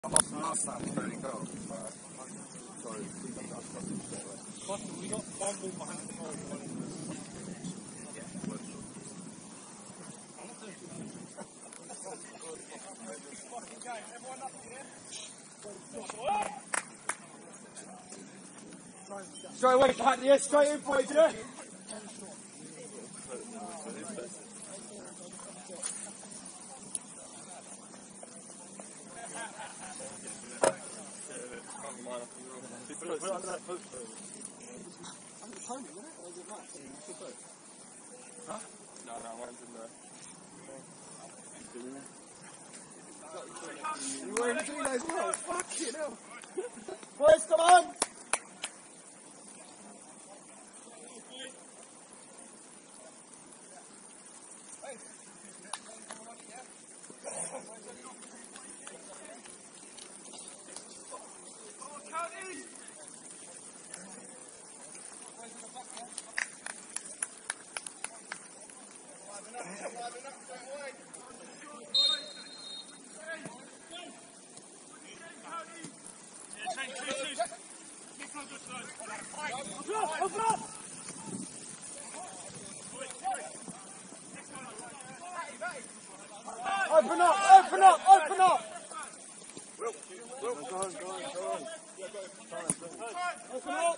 Last time was very cold. Sorry. We got one ball behind the goal. Straight away, Pat, yeah, straight in for it, yeah? No, mine's in there. You were in between those balls, fucking hell. Boys, come on! Open up, open up, open up! Go on. Open up!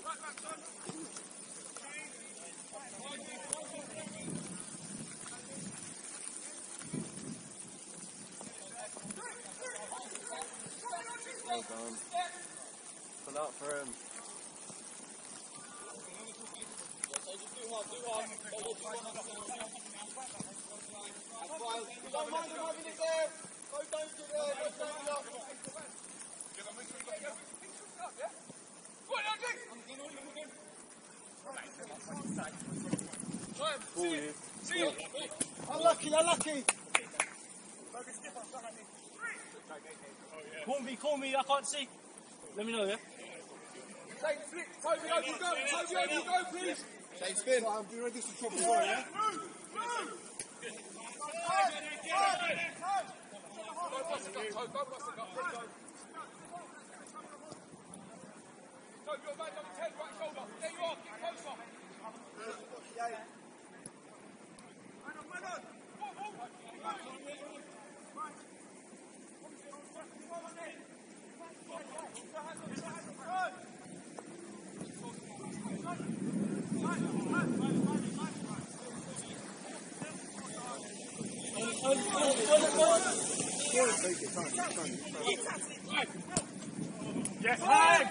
Well done. Pull out for him. Don't mind him having it there! Go down to there, go down to Unlucky, unlucky! Call me, I can't see. Let me know, yeah? Toby, over you go, please! Shane, spin. I'm doing ready to trouble, yeah? Yes, hang!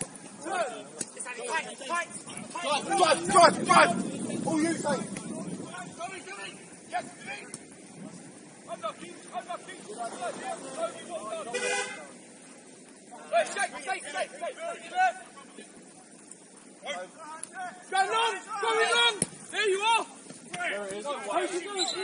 Drive! All you say! Yes, unlucky! Shake! Go long! There you are! There it is. How's it going?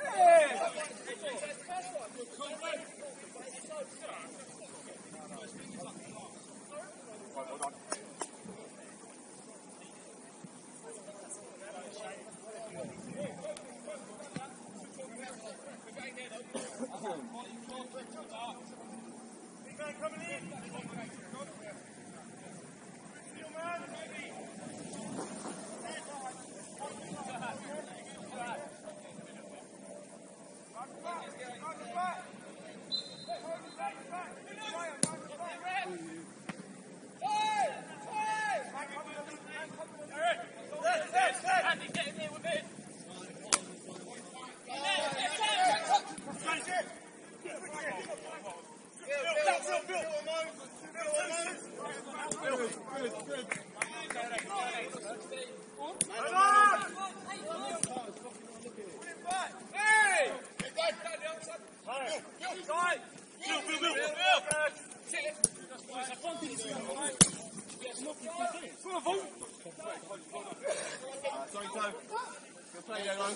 Sorry, Joe. Good play, Yellow.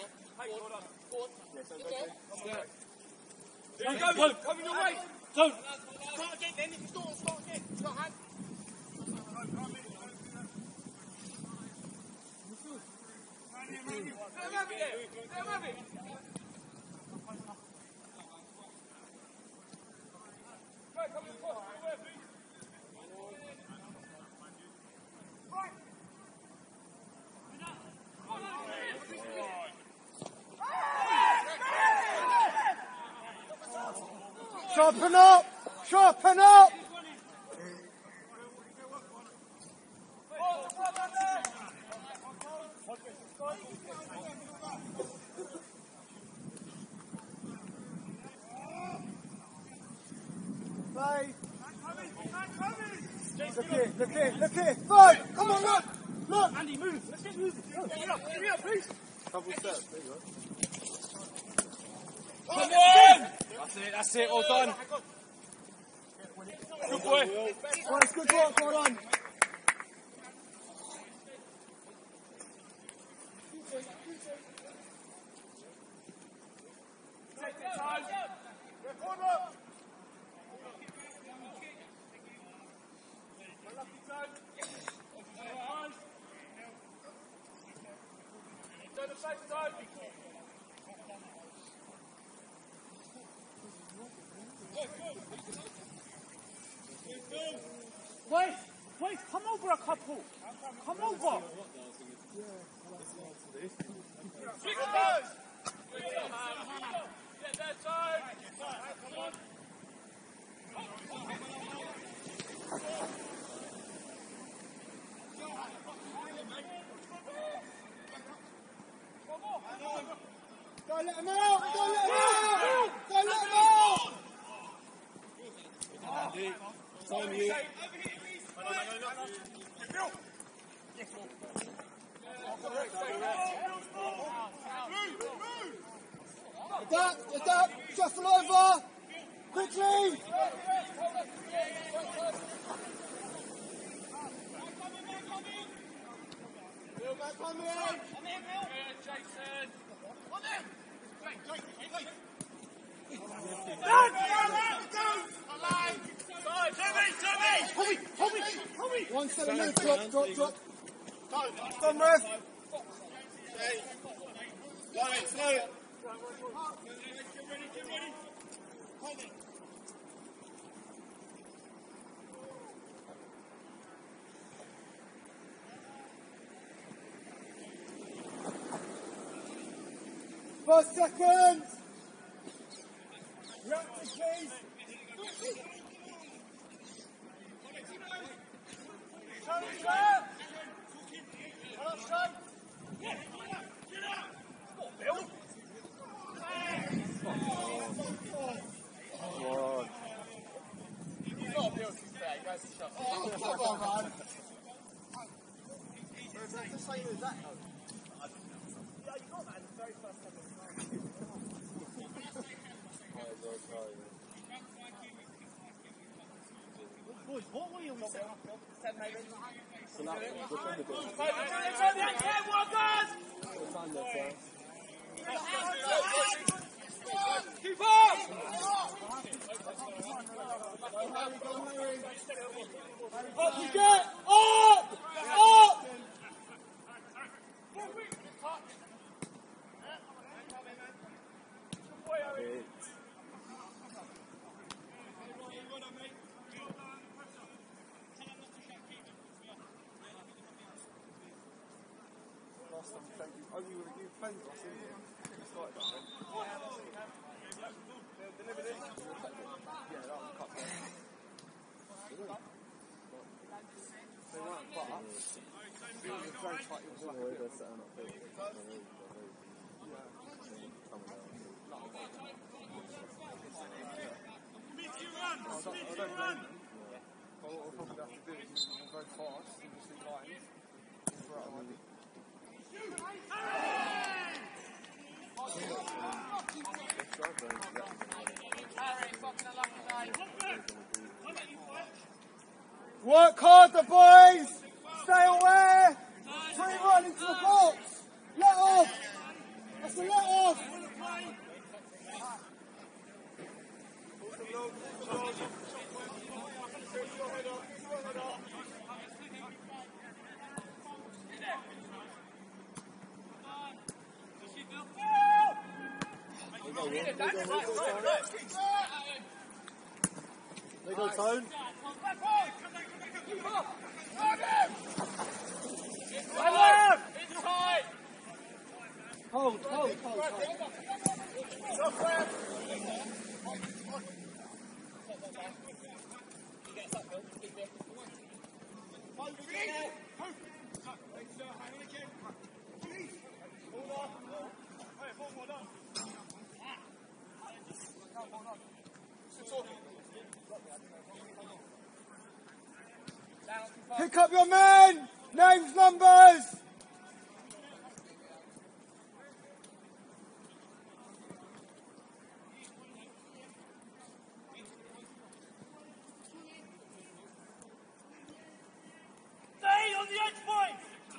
There you go, coming your way! Don't! Start again then, if you don't start again. Start hand. Let him have it! Sharpen up! Sharpen up! Play! Look here! Fine! Come on, look! Andy, move! Let's get moving! Give me up, please! Couple steps, there you go. Come on! That's it, all done. Good boy. Nice, good work, well done. Take the time. Go the same time. Wait, come over a couple. Come over. Get that time. Come on. Don't let him out! Don't let him out! Don't let him out! Andy, time you. Adapt! Shuffle over! Quickly! Come in! Jason. Hold me! 1 7 minutes, drop. Come, ref! Slow it. First seconds! Reactive, please! Come on, man! Just say who's that, though. Yeah, you got that in the very first time. Boys, what were you on? 10 maybe? Keep up! Up you get! Up! Up! Last time, thank you. Only with you played us in here. We started that then. Delivered it. Yeah, that was cut down. They weren't, but it was very tight. It was like a bit of I don't blame them. But what we'll probably have to do is we'll go fast and just leave lines. Work harder, boys! Stay aware! Free run into the box! Let off! That's a let off! There you go, Tone. Hold. Pick up your men! Names, numbers! Stay on the edge point!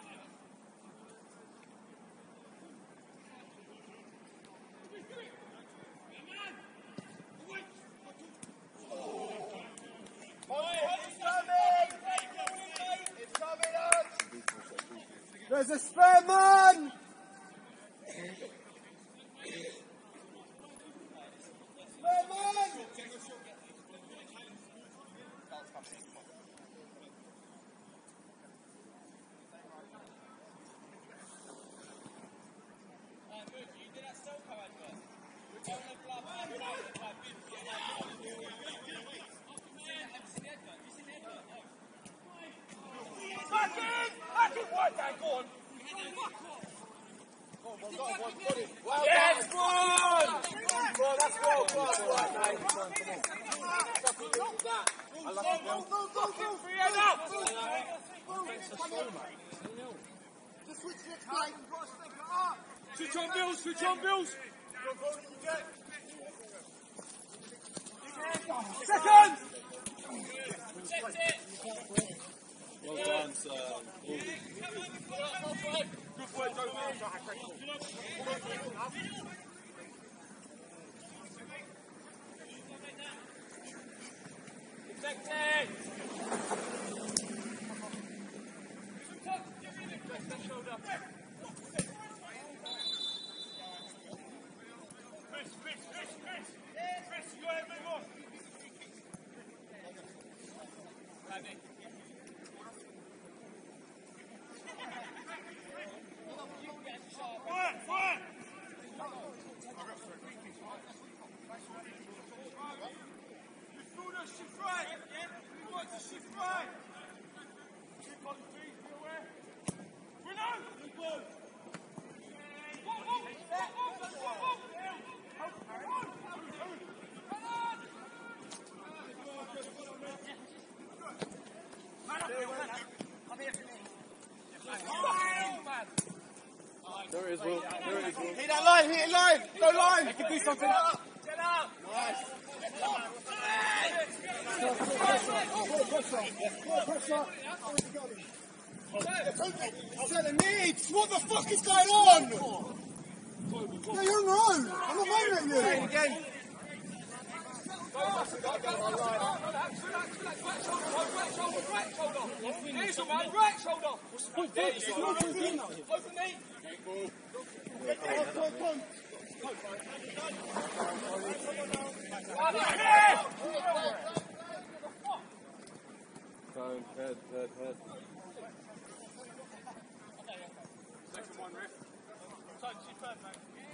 There's a spare man! Spare man! Back in, wide down, go on. Yes, go on! That's well, Go, Switch on, Bills! Second! Protect it! Well done, sir. Good work, Protect it! Chris, you go ahead, move on. Fire! Shift right! We want to shift right! Keep on the feet, be aware. Renault! Good. There it is, Will. There it is, Will. Hit that line, hit it line! Go line! They can do something. Get up! Nice! Pressure! Needs! What the fuck is going on? Yeah, you're on your own! I'm not waving at you! Say it again! Right shoulder! Open knee! Tone, head. Second one, ref. Touch your first, mate.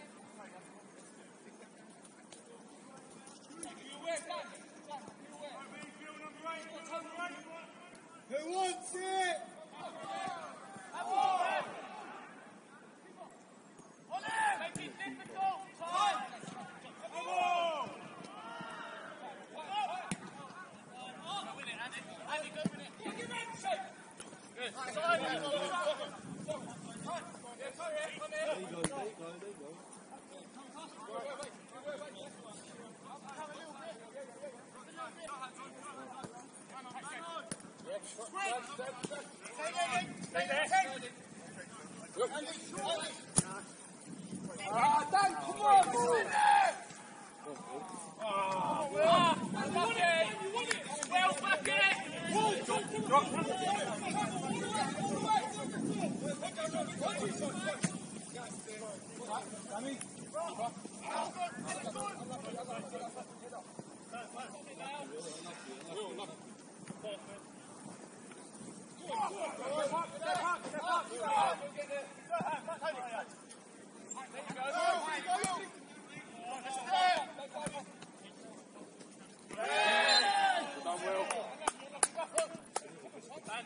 Who wants it? Make it difficult. Time. Dan, come on!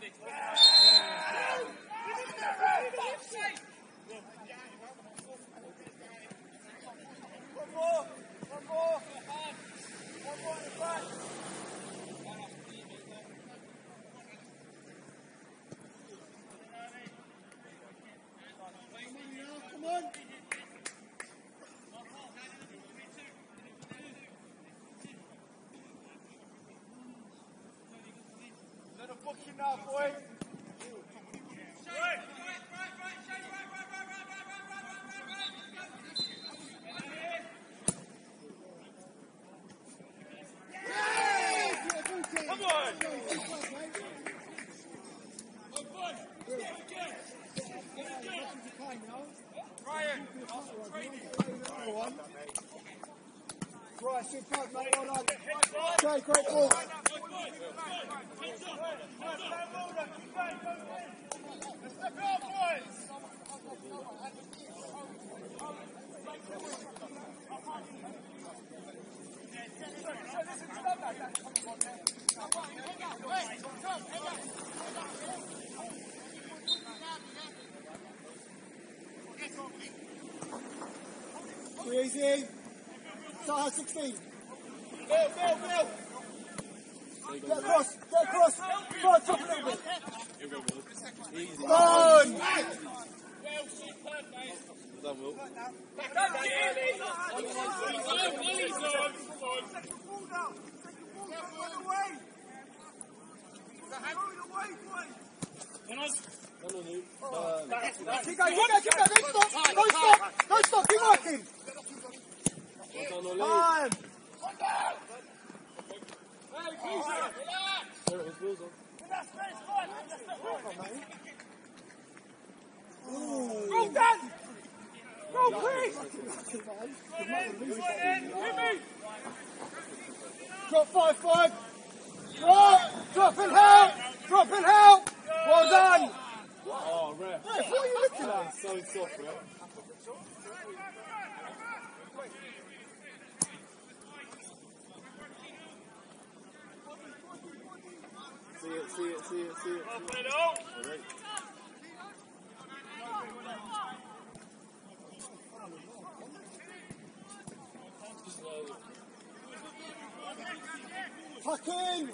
Come on. Let them book you now, boy. Come on! Ryan! Right, superb, mate. Well done. Jay, great ball. Too easy. Saha 16. Bill. Get across. Try and top a little bit. Done. Keep going. Don't stop. Keep working. Time. Go, Dan! Go, please! Drop 5-5. Drop and help. Well done. Oh, ref. What are you looking at? So soft, ref. See it. Alright. Tuck in.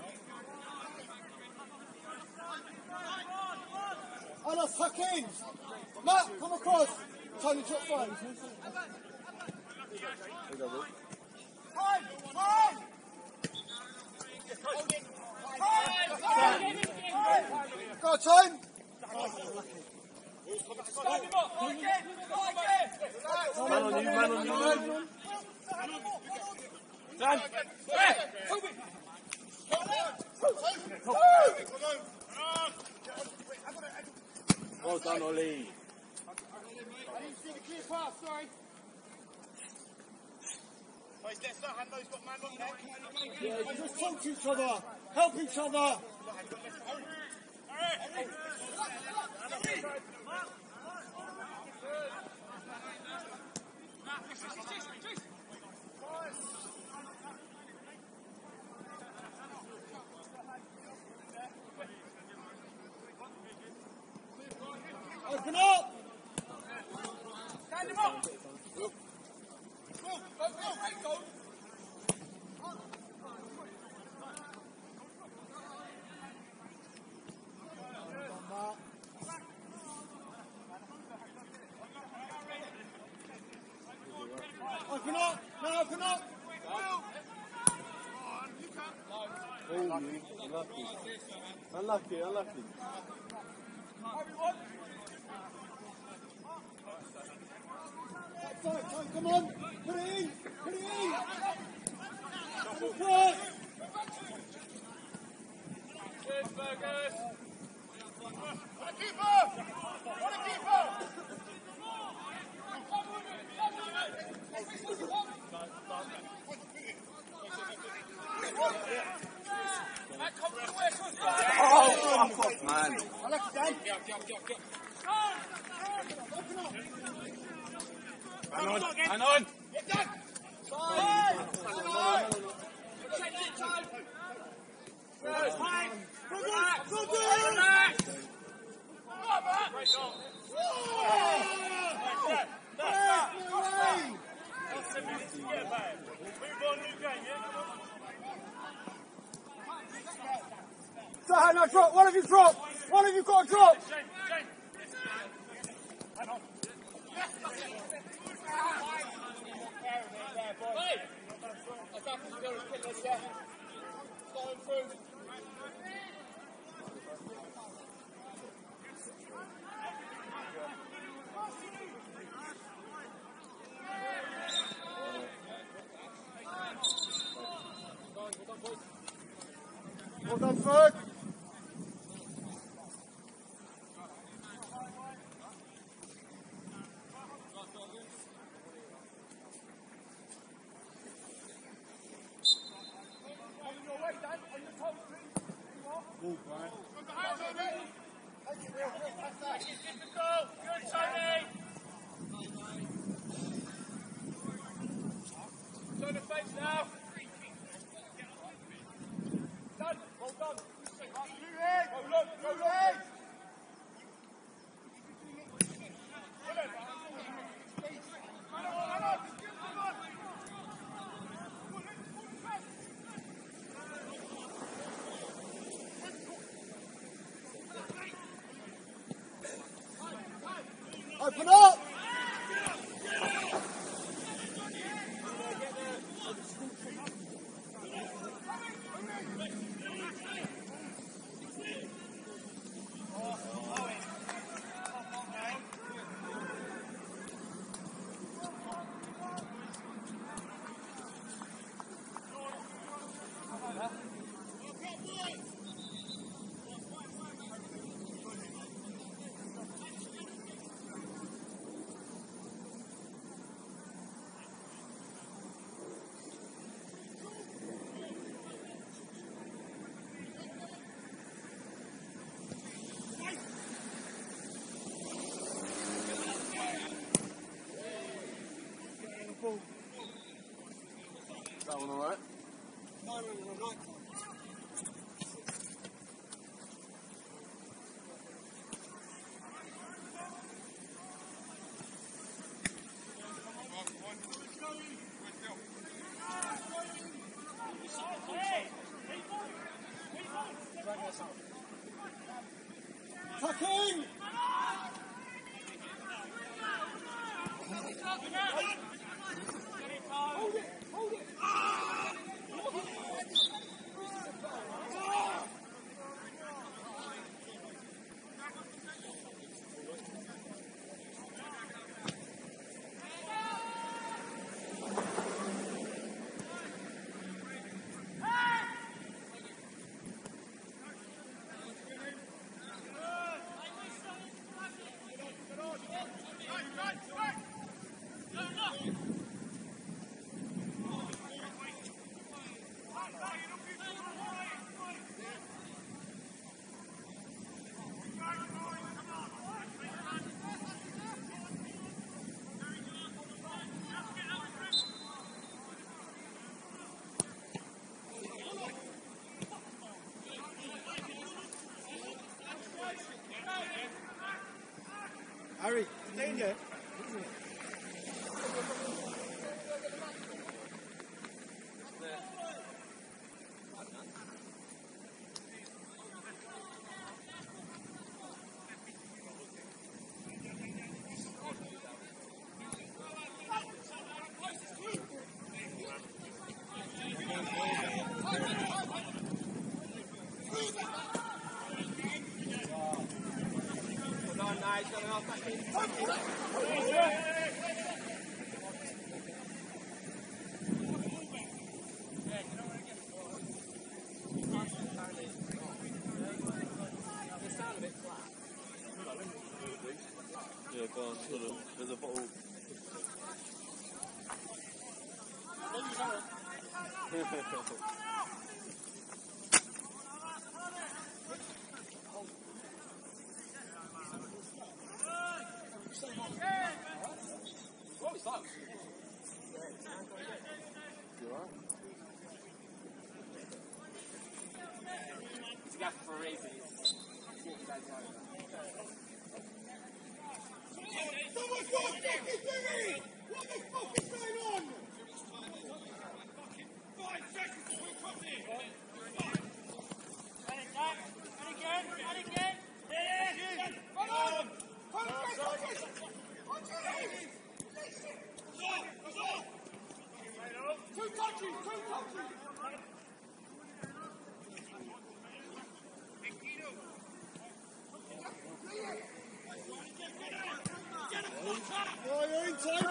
Anas, tuck in. Matt, come across. Tony, drop 5. Time. Go, time. Man on you. Dan! Well done, Ollie. I didn't see the clear pass, sorry. Just talk to each other. Help each other. Open up. Stand him up! Go! Open up. Now open up. Oh, unlucky. Time, come on. Put it in. Cross. Cheers, Burgers! What a keeper! Oh, fuck off, man. I like it, Dan. Hang on! Relax! So, now drop. One of you drop. One of you got to drop. Well done, Ferg. Open up! That one alright? No. Tucking! Hold it! Harry, stay in there. Yeah, go on, there's a bottle. Someone's got a fucking thingy! What the fuck is going on? 5 seconds to come in. And again. Come on! Concentrate! Two touches! Oh, you're inside,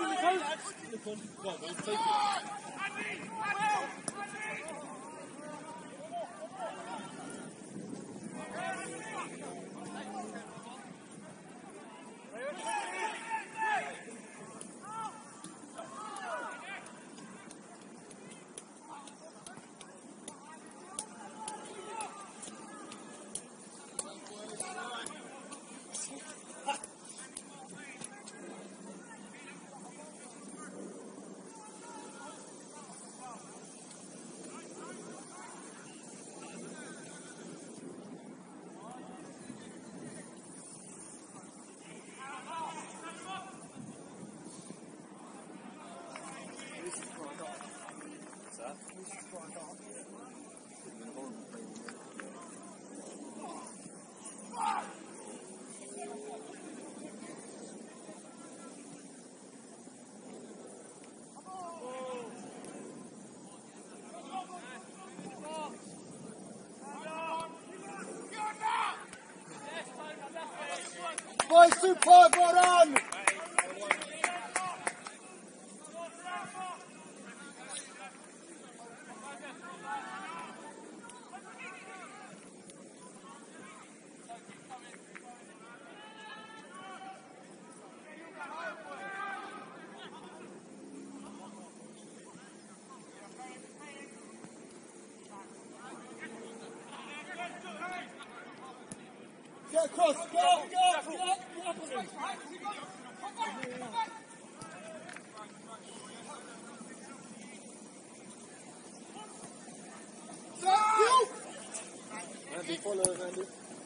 Boys, superb, well done! Get across, get up! Andy, follow him, Andy.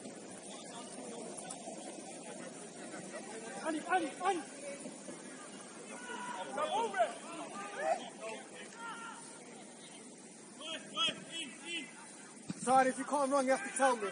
Andy! Side, if you can't run, you have to tell me.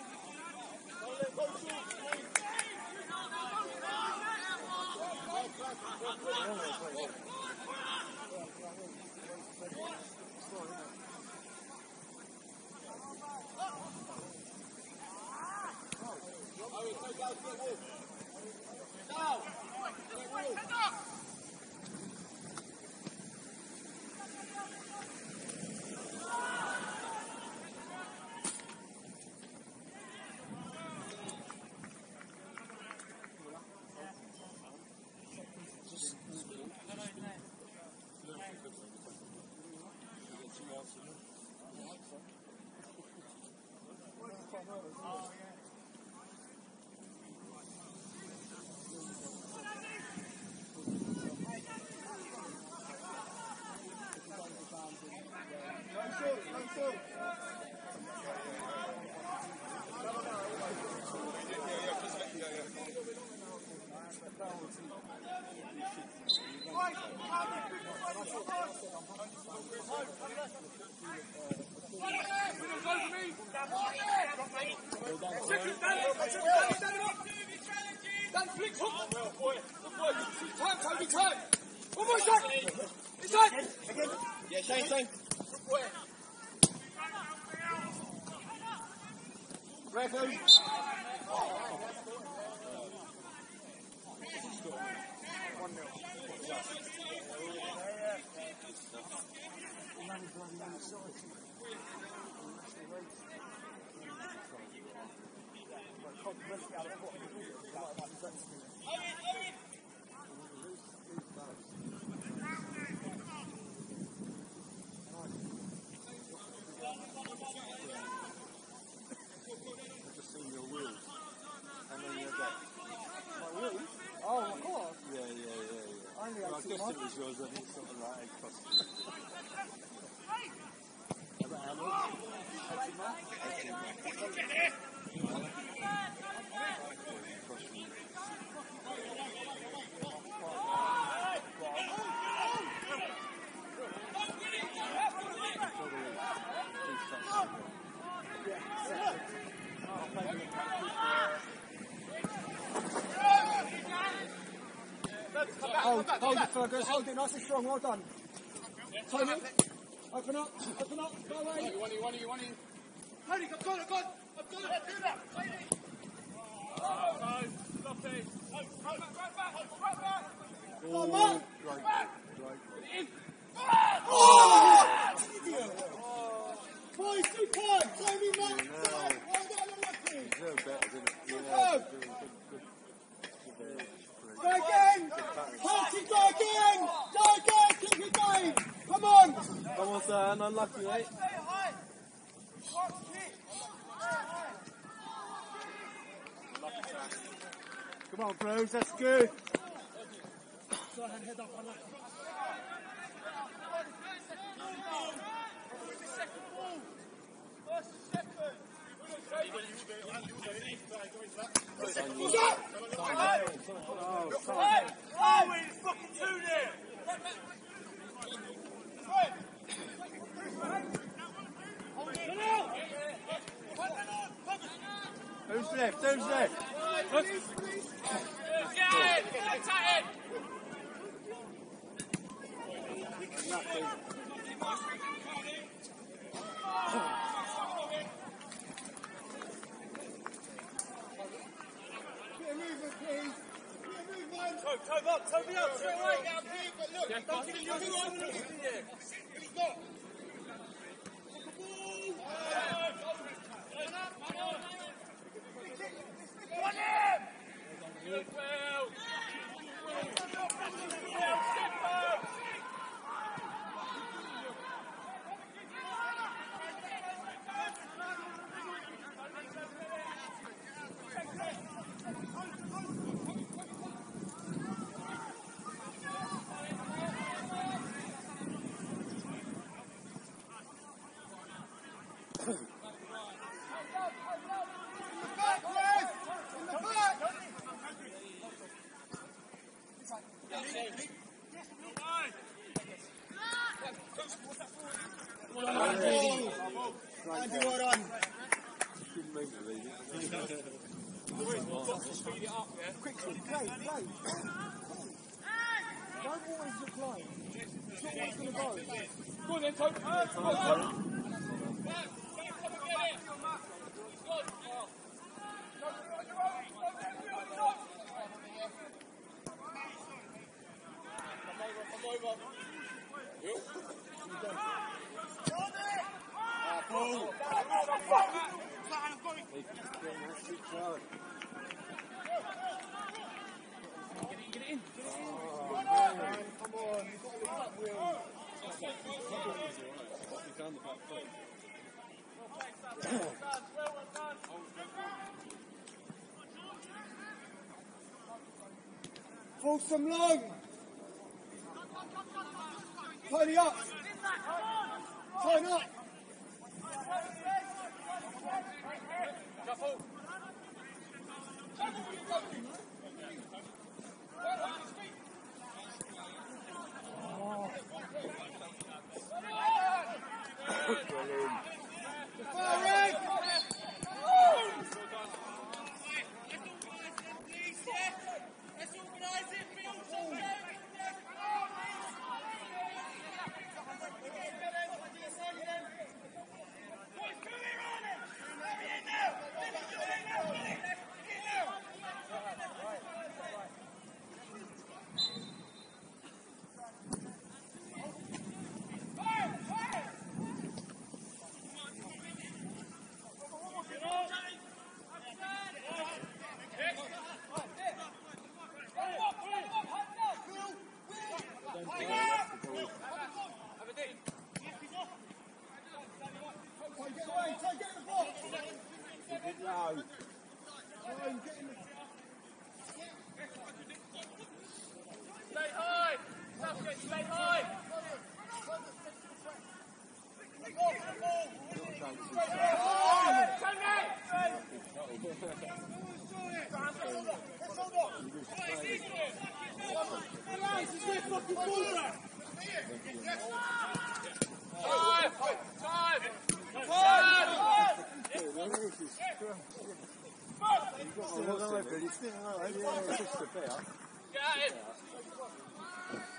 Yeah, Shane. Referee. Oh, of course. Yeah. Only Well, I 18 guess months. it was yours, I think something like 8 costs. About how much? 18 months. Hold it, Fergus. Hold it nice and strong. Well done. Tony, open up. Go away. You want it. Tony, I've got it. Do that. Stop it. Right back. Go on, Mark. Boys, superb. Tony, Mark. Well done, Lucky. Go again. Party, go again. Keep it going. Come on. Come on, son. Unlucky, mate. Come on, Bruce. That's good. Head up on that. It's fucking 2 there. Who's left? Get it. Toby up, straight away. Don't give him your Andy, well done. Quickly, play. Don't always look live. It's not always going to go. Go on then, Toby. Pull some long. Tony up. Tony up.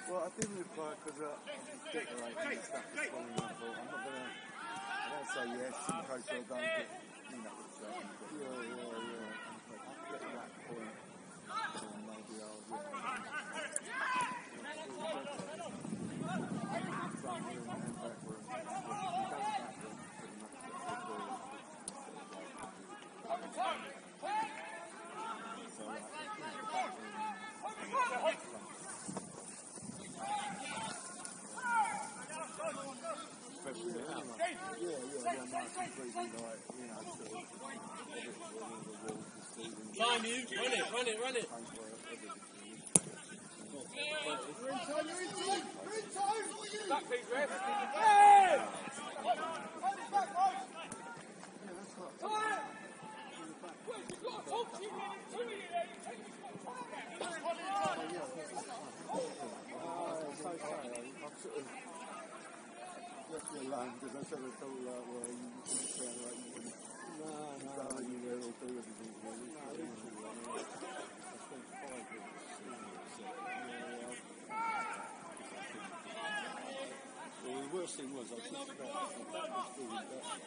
Well, I didn't reply because I was decorating and stuff this morning. I thought I'm not going to. I won't say yes in case I don't get clean up with something. Yeah. I'll get to that point. And maybe I'll get Time you, run it. Back piece, ref. left me alone because I sort of thought like, well, you didn't sound like you wouldn't. No, you will do everything. I spent 5 weeks well, the worst thing was I was just about to feeling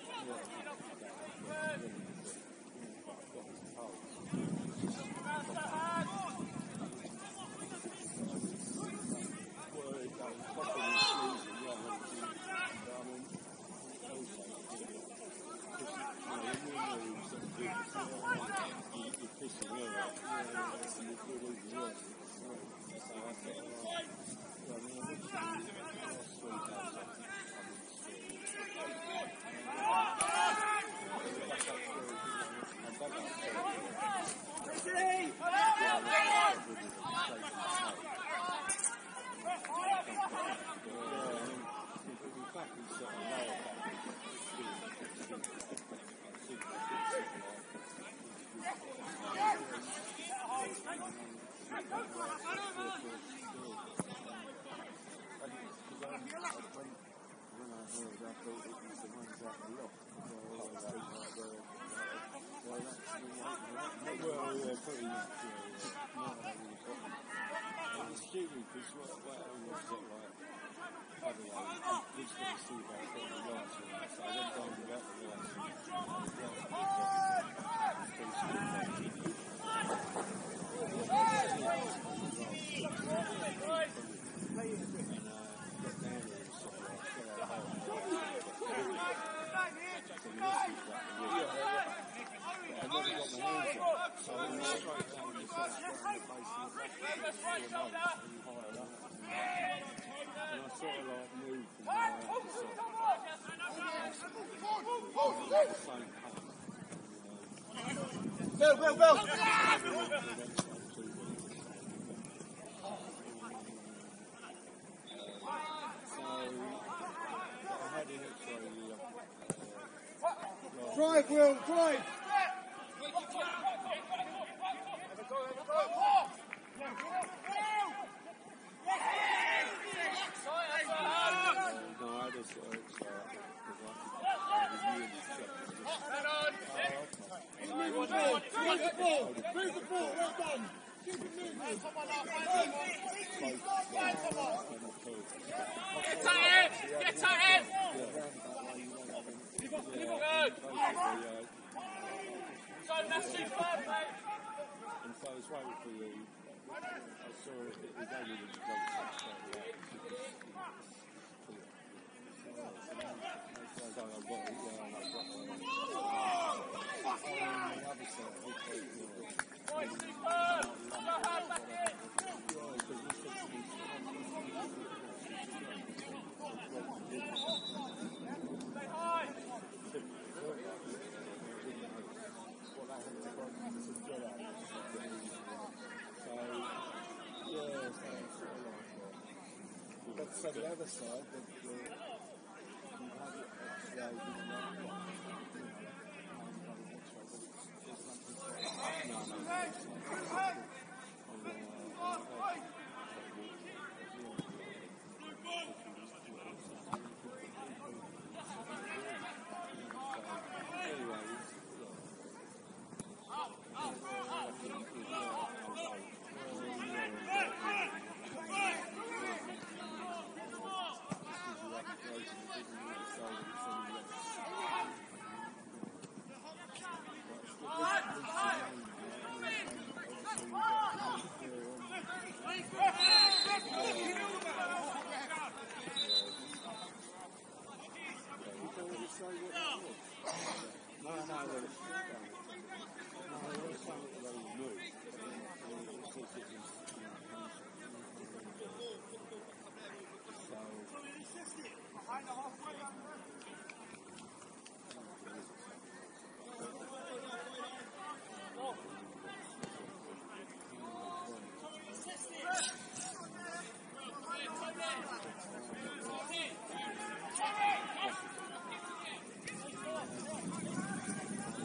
Bill! Drive, Will, drive! Move the ball, well done! Keep it moving! Get tight! So that's it, mate. And so I was waiting for you. I saw it was only the so the other side,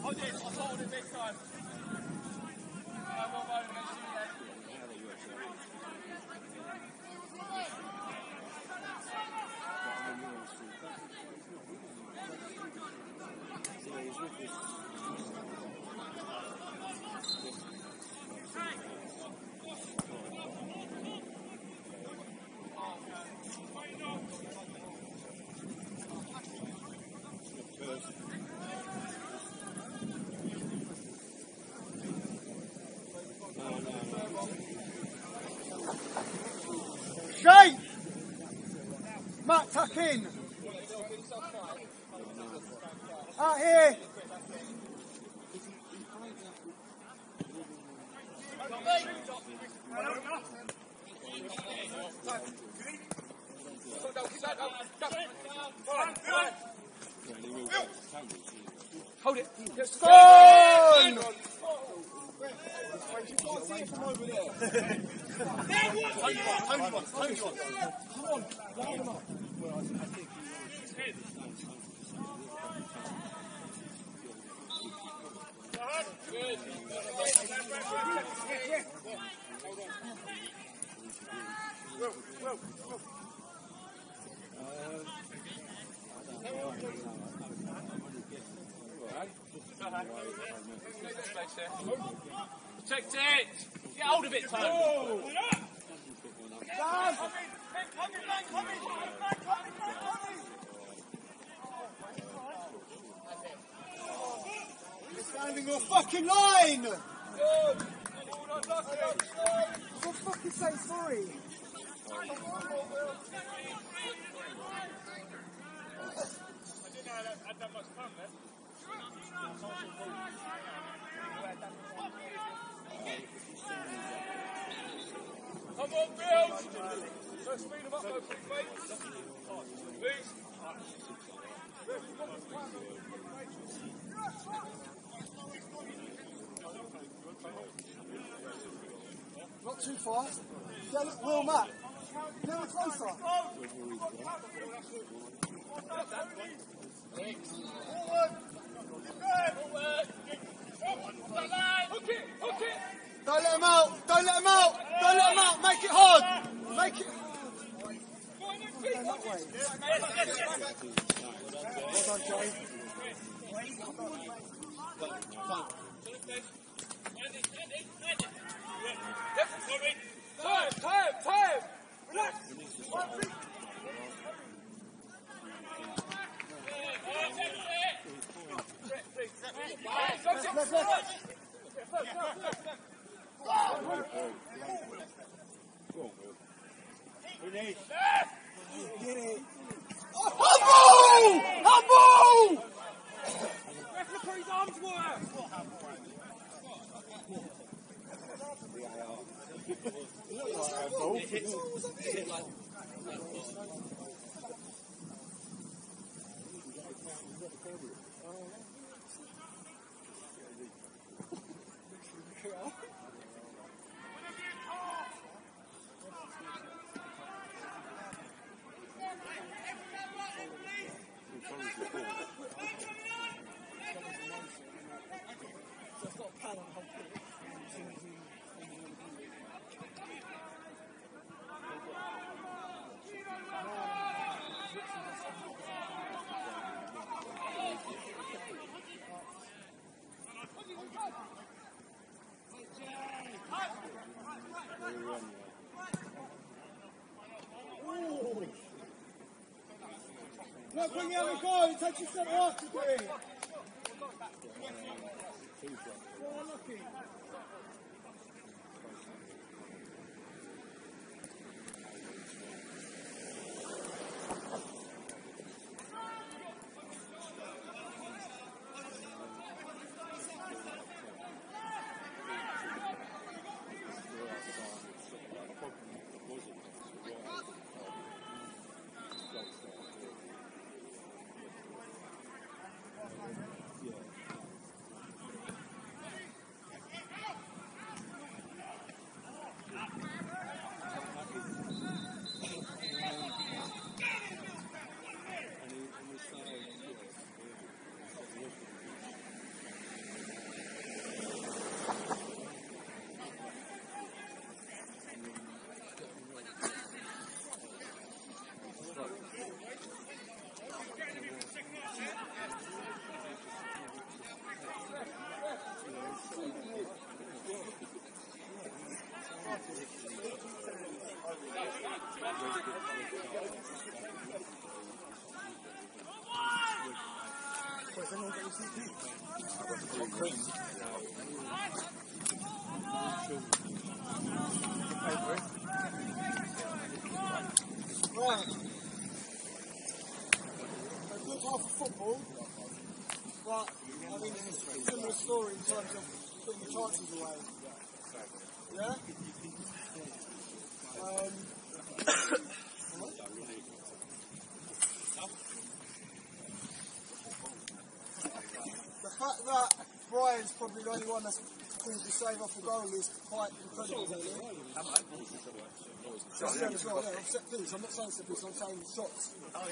Hold it, I'll hold it big time. Shape! Matt, tuck in. Out here. Hold it. Gone! Protect it! Get hold of it, Tone! Standing your fucking line! For fucking sake, sorry. I didn't know I had that much fun there. Come on, Bill! Let's speed them up, those big mates. Please. Not too fast. Get it, Will, Matt. Get it closer. Hook it! Don't let him out. Don't let him out. Don't let him out. Make it hard. Make it. That way. Well done, Jay. Time! Relax! Get it. Humble! Humble! Look where his arms were! Look, when you have a goal, it takes you some half to do it. So unlucky. Has anyone got your CP? Right. A good half of football, but I mean, similar story in terms of putting the chances away. Yeah? The fact that Brian's probably the only one that's called the save off the goal is quite incredible, really. Set as well, yeah, set piece. I'm not saying set piece, I'm saying shots.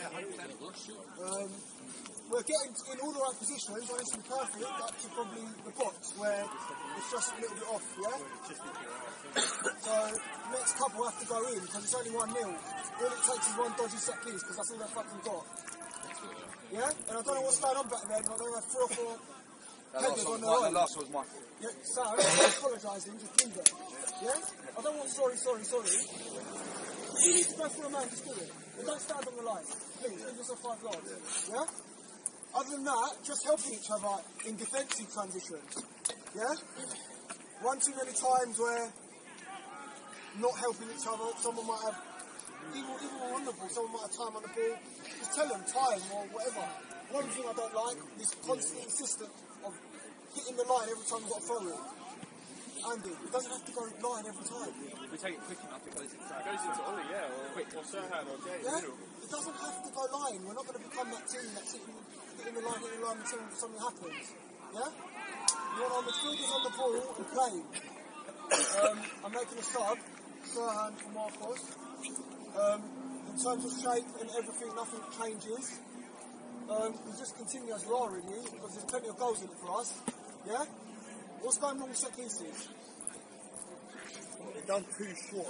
We're getting in all the right positions, and it's perfect up to probably the box where it's just a little bit off, yeah? So, next couple have to go in because it's only 1-0. All it takes is one dodgy set piece because that's all they've fucking got. Yeah? And I don't know what's going on back there, but they have 3 or 4 headers on their own. The last one was my fault. Yeah, so I'm not apologising, just leave it. Yeah? I don't want sorry. If you need to go for a man, just do it. And don't stand on the line. Please, give yourself 5 yards. Yeah? Other than that, just helping each other in defensive transitions. Yeah? One too many times where not helping each other, someone might have, even on the ball, someone might have time on the ball. Just tell them time or whatever. One thing I don't like is constant insistence of hitting the line every time you've got to throw it. Andy, it doesn't have to go line every time. We take it quick enough, it goes into Ollie, yeah, or quick, or Serhan, or Jay. Yeah? It doesn't have to go line. We're not going to become that team that's hitting the line until something happens. Yeah? You want our midfielders on the ball and playing. I'm making a sub, Serhan for Marcos. In terms of shape and everything, nothing changes. We just continue as we are really, because there's plenty of goals in it for us. Yeah? What's going on with set pieces? They've done too short.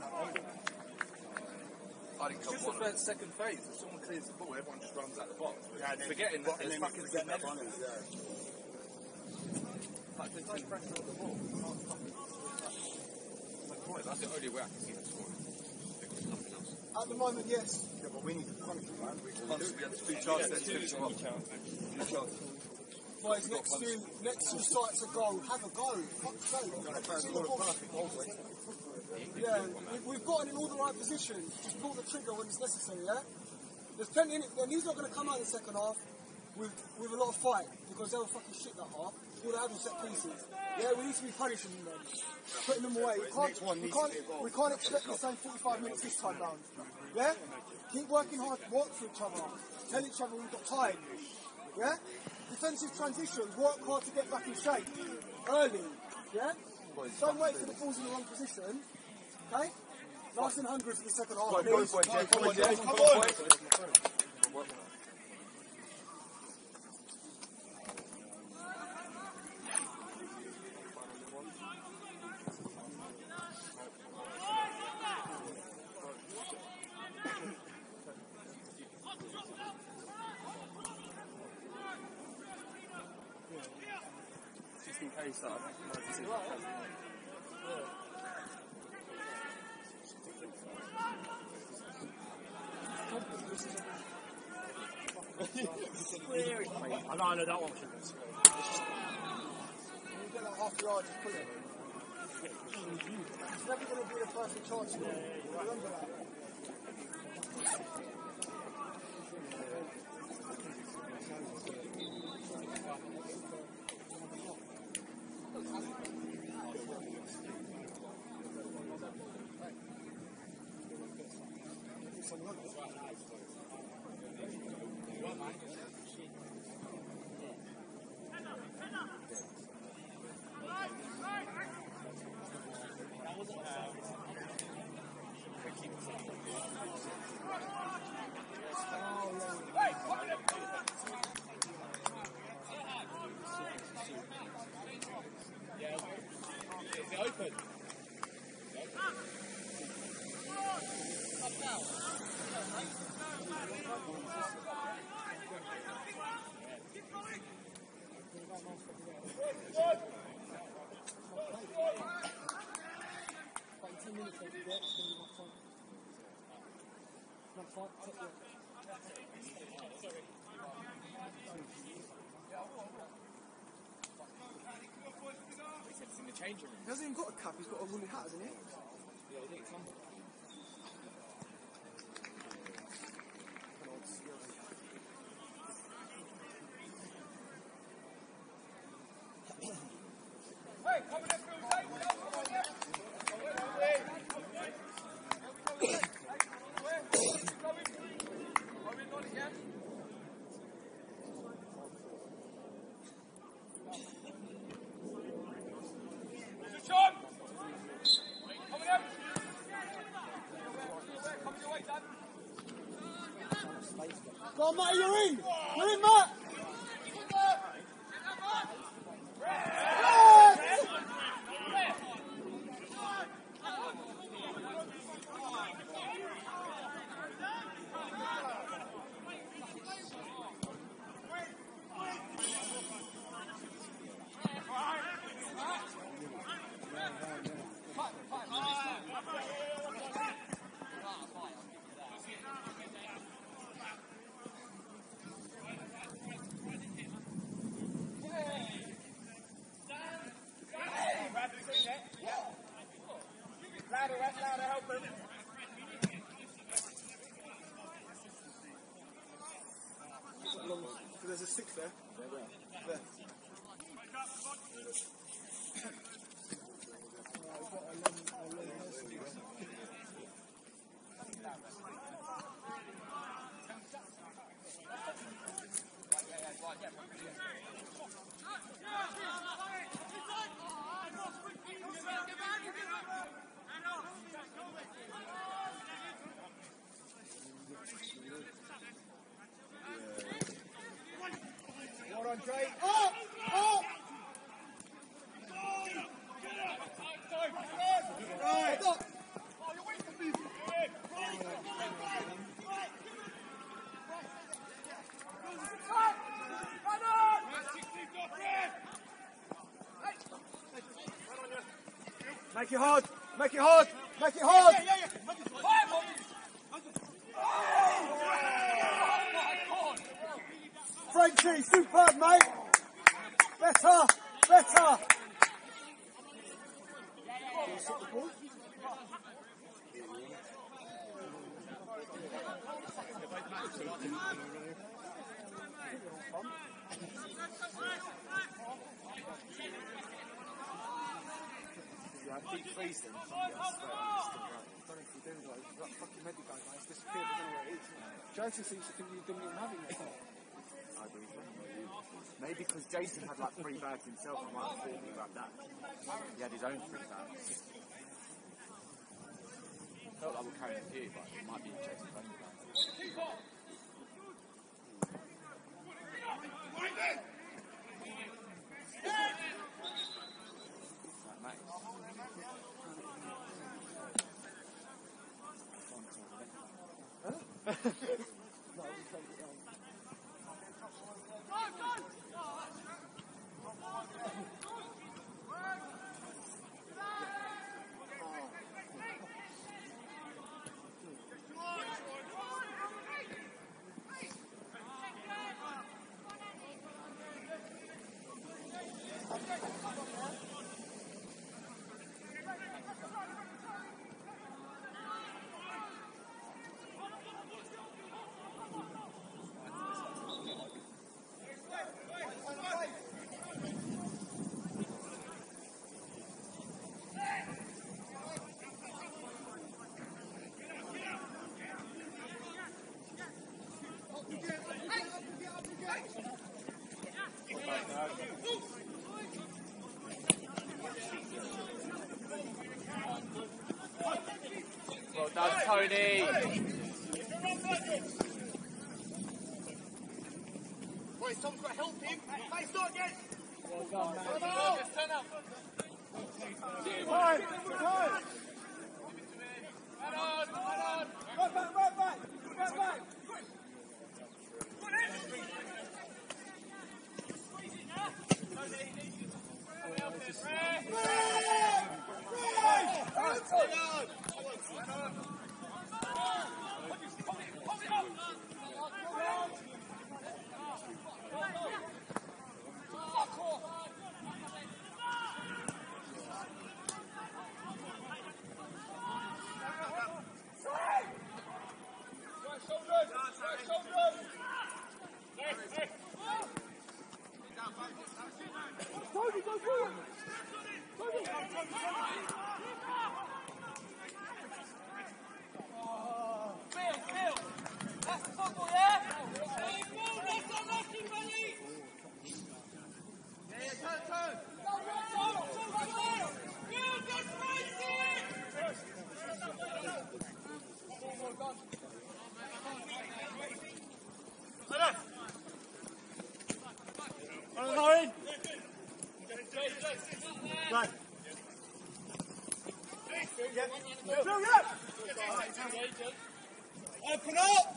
It's just the second phase. If someone clears the ball, everyone just runs out the box. Forgetting that there's fucking 7 minutes. Like, there's no pressure on the ball. That's the only way I can see them scoring. Because nothing else. At the moment, yes. Yeah, but we need to punish them, man. We We had 2 chances to finish them off. Boys, next two sites a goal. Have a go. Fuck's sake. Yeah, we've got it in all the right positions. Just pull the trigger when it's necessary, yeah? There's plenty in it, and he's not going to come out in the second half with a lot of fight, because they were fucking shit that half. All they had was set pieces. Yeah, we need to be punishing them, putting them away. We can't expect the same 45 minutes this time round. Yeah? Keep working hard, work for each other. Tell each other we've got time. Yeah? Defensive transitions, work hard to get back in shape. Early. Yeah? Don't wait for the balls in the wrong position. Okay? Nice and hungry for the second half. Come on, Jay. Come on. Just in case that I know that one should be. You get like half yard, just pull it. It's never going to be the perfect chance. Remember that. changing room. He hasn't even got a cap, he's got a woolly hat, hasn't he? Yeah, I think it's something. Hey, come on, Phil, take one up, come on, yeah. Go on, Matty, you're in! You're in, Matt! Louder, help him. There's a 6 there. There. Well done, Jay. Oh! Oh! Right. Stop! Make it hard. Make it hard. Make it hard. Frenchie, superb, mate! Better! Better! Yeah, deep freeze them. I don't know if you do, like, that fucking medical guy, it's disappeared, I don't know where it is. Jason seems to think you didn't even have it yet. I do. Maybe because Jason had like 3 bags himself, I might have thought he grabbed that. He had his own 3 bags. Felt like we're carrying a few, but it might be Jason's own bag. Like, mate. Well done, Tony. Wait, someone's got to help him. Face not again. Well done, mate. Just turn up. Time! Time! Right back, right back! Right back! Open up!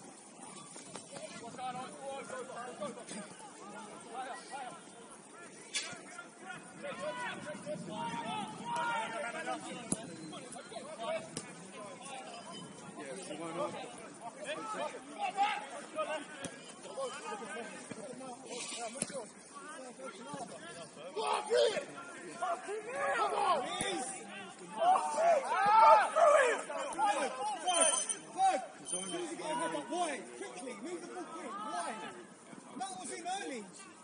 Why? Quickly, move the ball quick. Why? That was in early.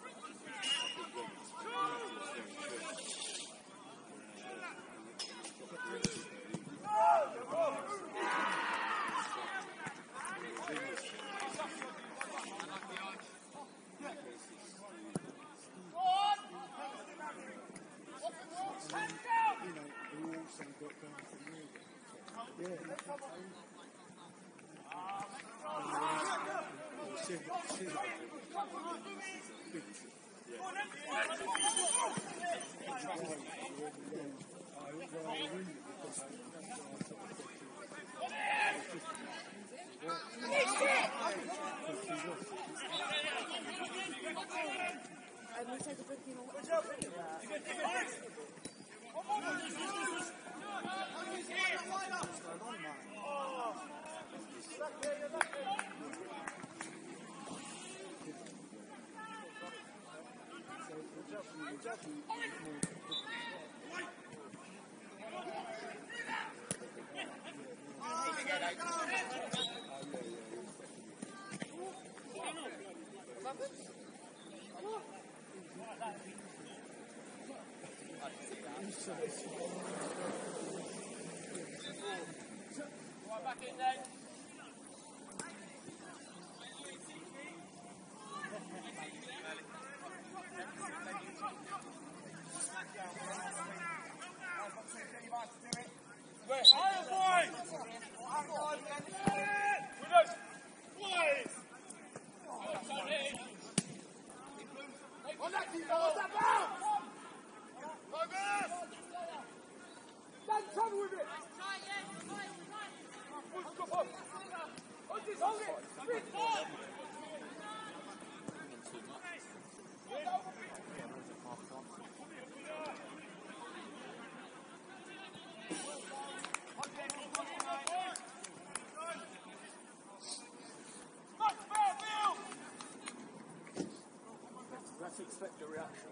Expect a reaction.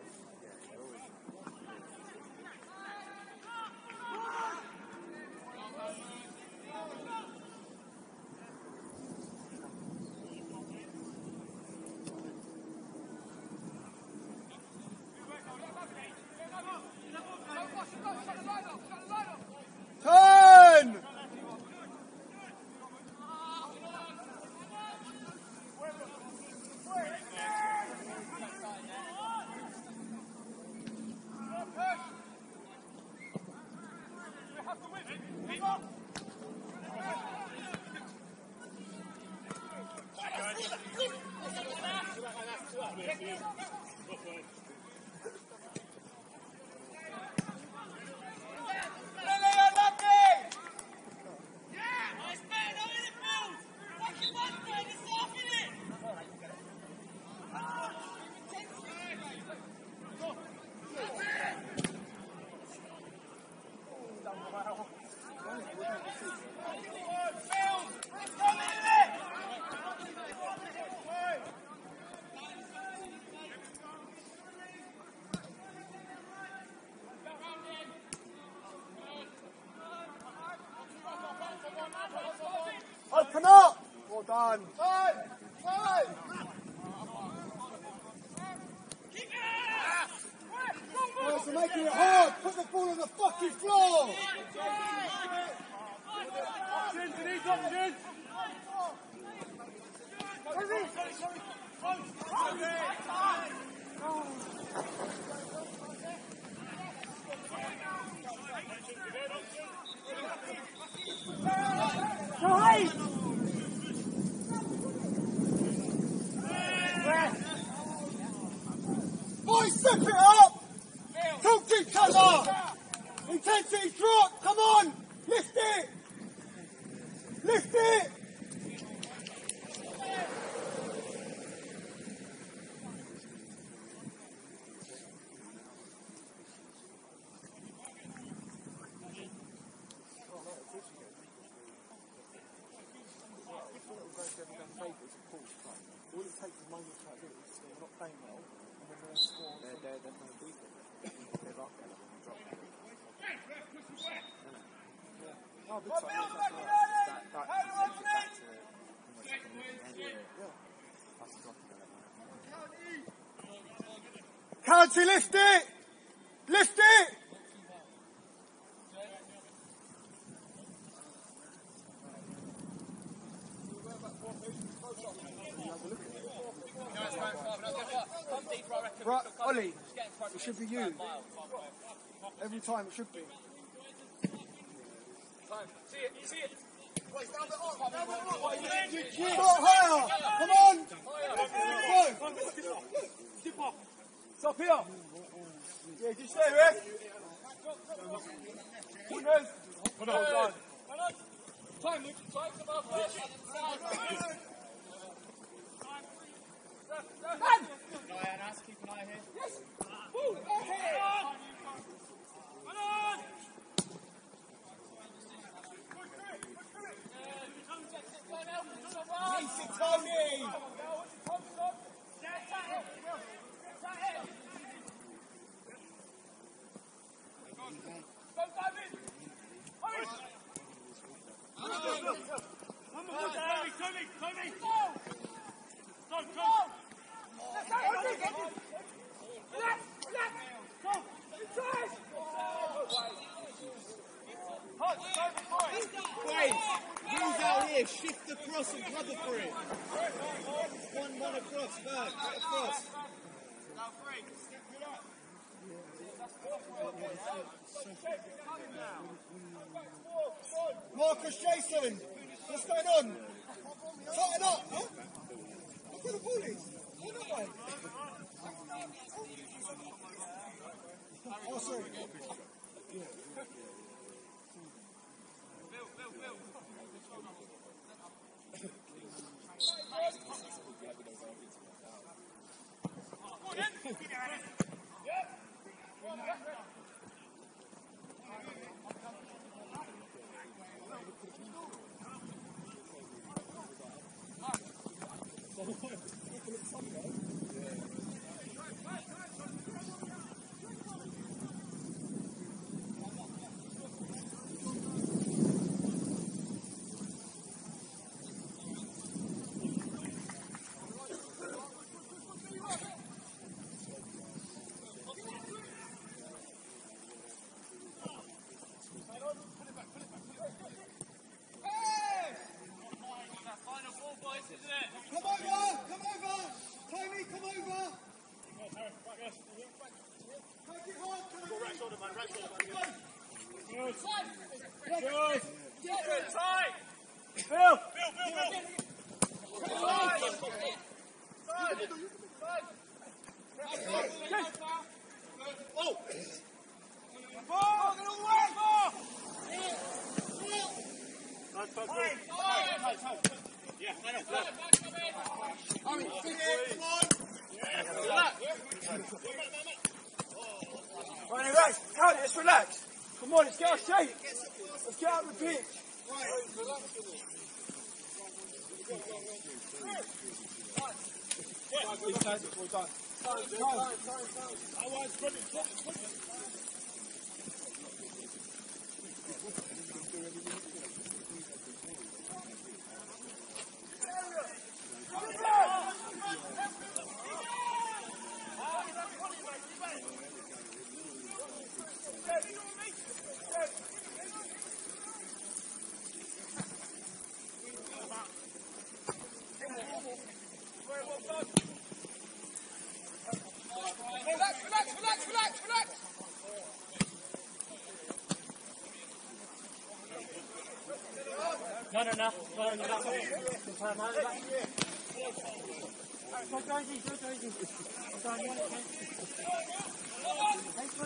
Turn! Open up! Well done. Guys are making it hard. Put the ball on the empty floor! Options, we need options! Boys, step it up! Talk to each other! Intensity drop! Come on! Lift it! Lift it! All it takes is moments like this, when we're not playing well, and when they're scoring, they're going to beat it. They're up there when they drop it. Oh, big time. That takes it back to almost like a end. Yeah. That's dropping it. County, lift it! Lift it! Right, Ollie, it should be you. Every time it should be. See it! Shot higher! Come on! Go! Stop here! Yeah, just stay, ref! Hold on. Time, above. Keep an eye here. Yes! Woo! Tony! Who's out here? Shift across and cover for it. One across, back, across. Marcus, Jason, what's going on? Tighten up, huh? Look where the ball is. Go that way. Oh, sorry. Relax, Tony, let's relax. Come on, let's get our shape. Let's get out of the pitch. We're done. Fair enough. Fair enough. Fair enough. Go Jonesy, go Jonesy. Go on, you want it, mate? Thanks for it,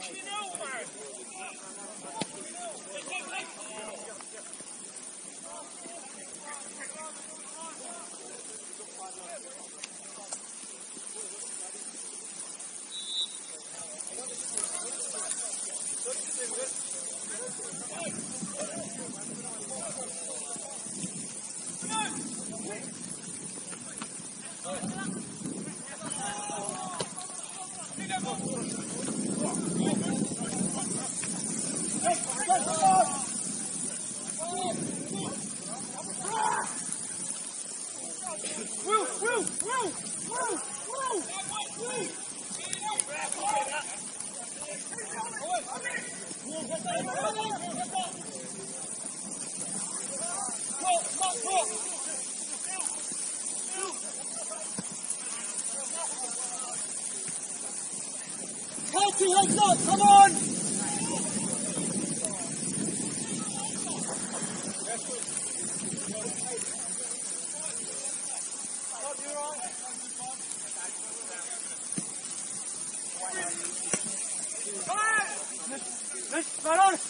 Heads up, come on! Right on!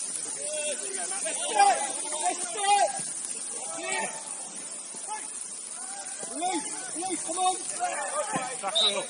Release, come on! Back up.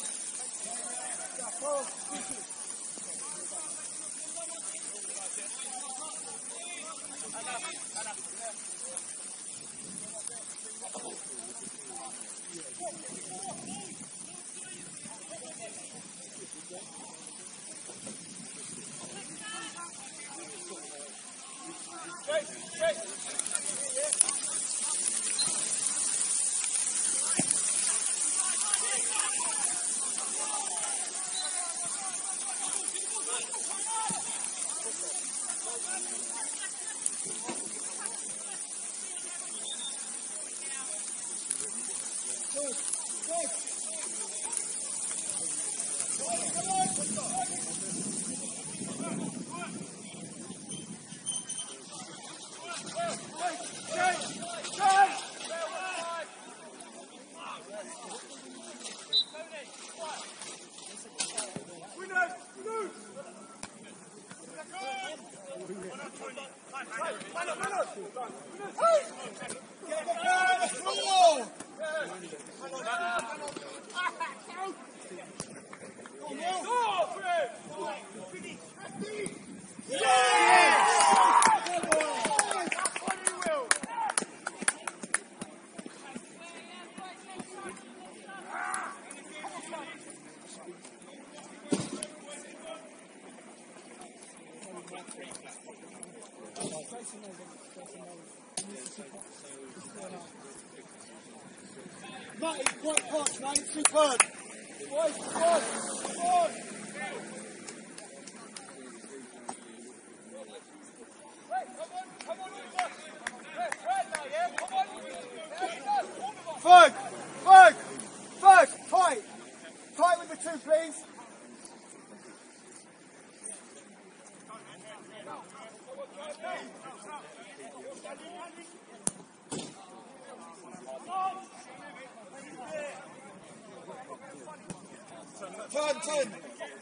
Matty, great punch, mate. Superb. Boys, come on. Ferg, tight. Tight with the two, please. Turn.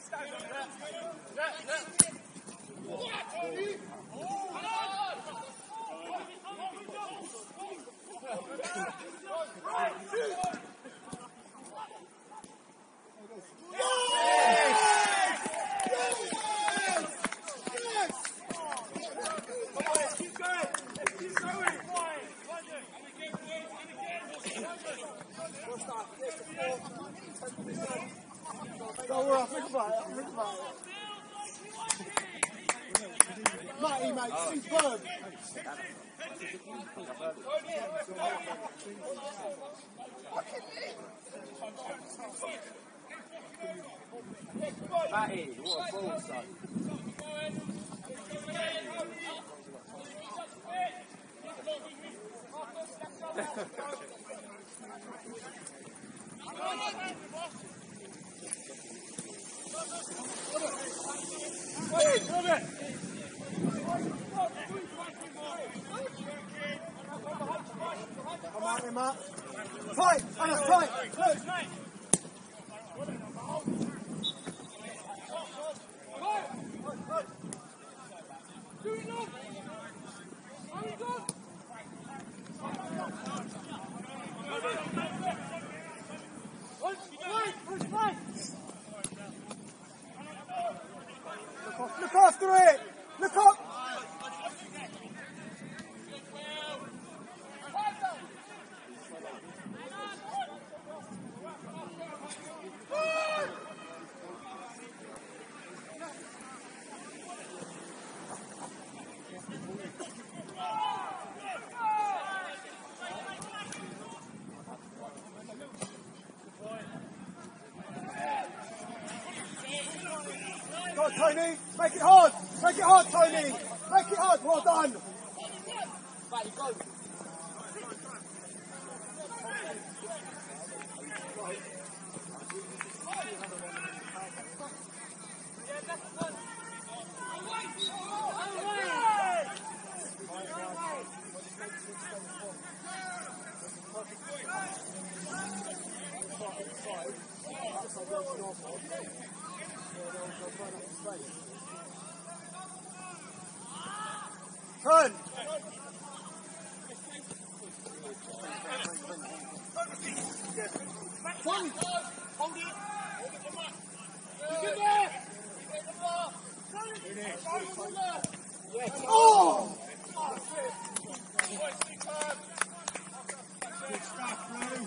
Don't worry, I'll think about it. Matty, mate, superb. Matty, what a ball, son. Matt. Tight, Anna, tight. Good. Look after it! Look up! Go on, Tony! Make it hard! Make it hard, Tony! Make it hard! Well done! Right, you go. Turn! Hold it! Oh! Good stuff, bro.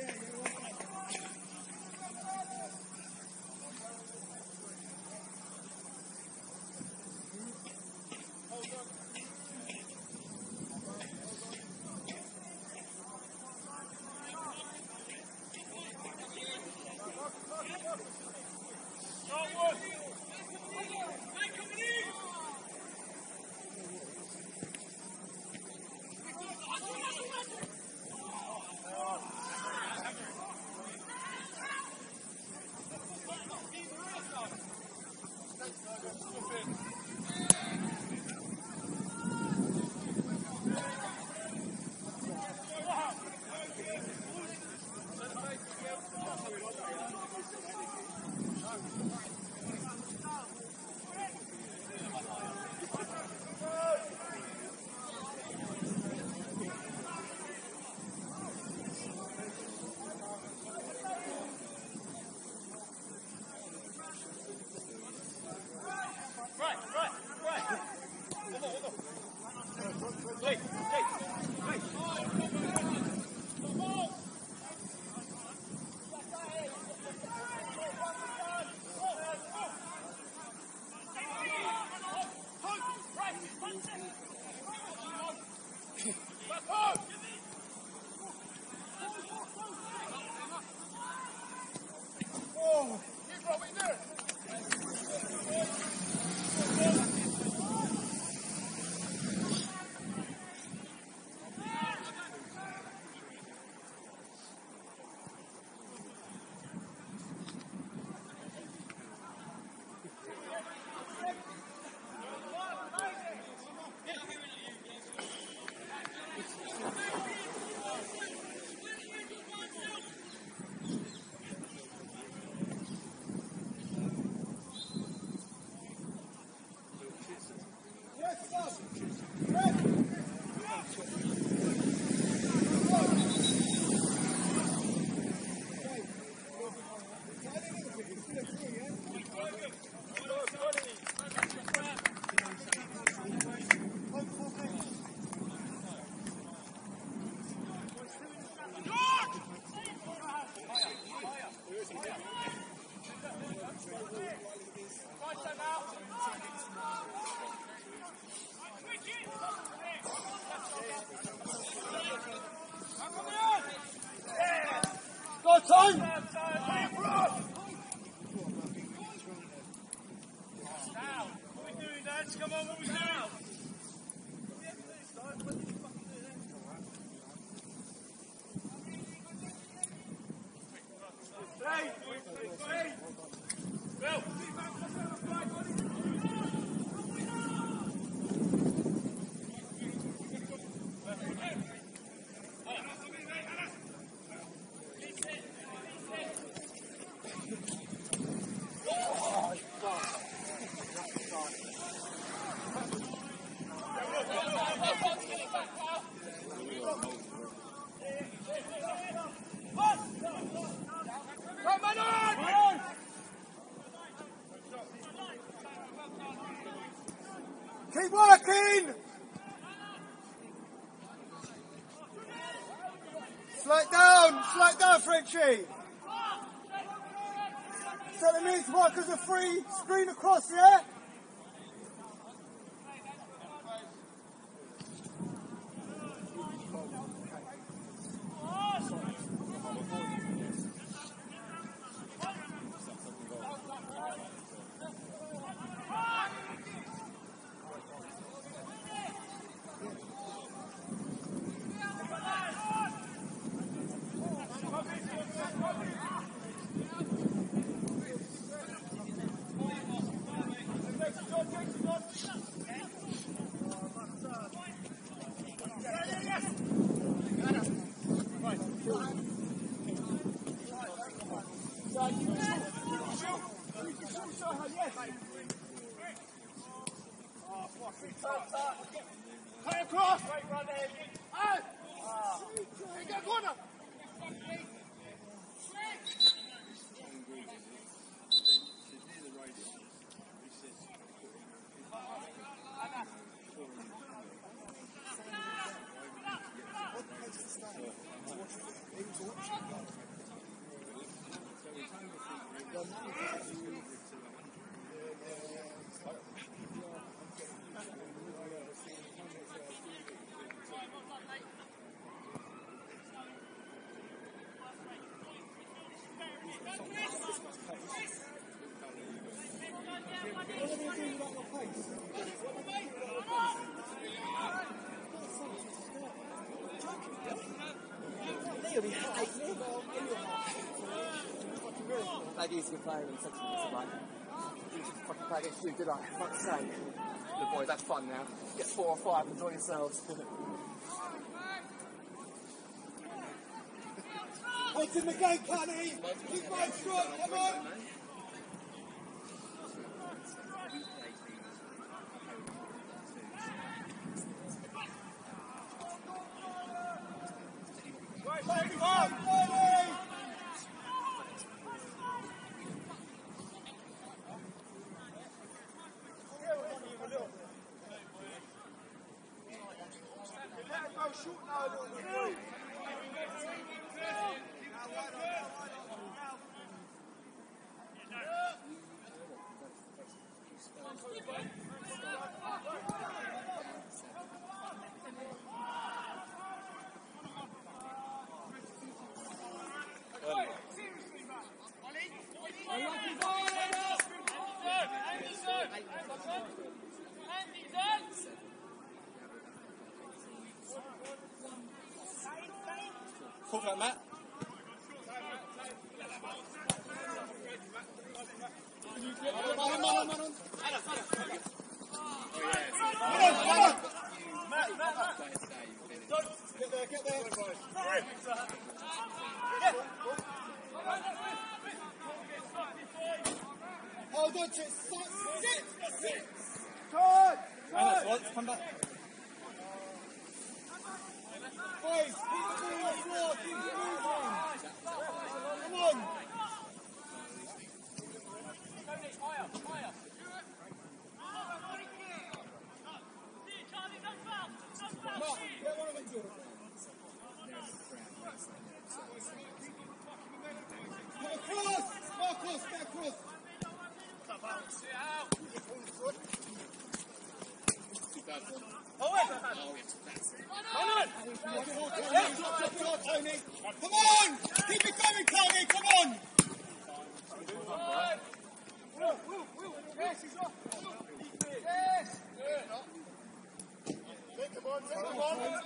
Go, Tom! Now, what are we doing, lads? Come on, what are we doing? Keep working! Slow it down, Frenchie! So that means markers are free, screen across, yeah? Play across! Out! Get corner! Maybe he's a good player in 6 minutes, like, you should fucking play against you, did I? Fuck's sake. Look, boys, that's fun now. Get 4 or 5, enjoy yourselves. What's in the game, Connie? Keep going strong, come on! Talk like Matt. Get there. Hold on to it. Sit. Come back. Boys, keep the ball on the floor. Keep it moving. Come on. Mark, get one of them to it. Come across. Marcos, get across. Tony. Come on! Keep it going, Tony! Come on! Yes, he's off. Yes! Take him on.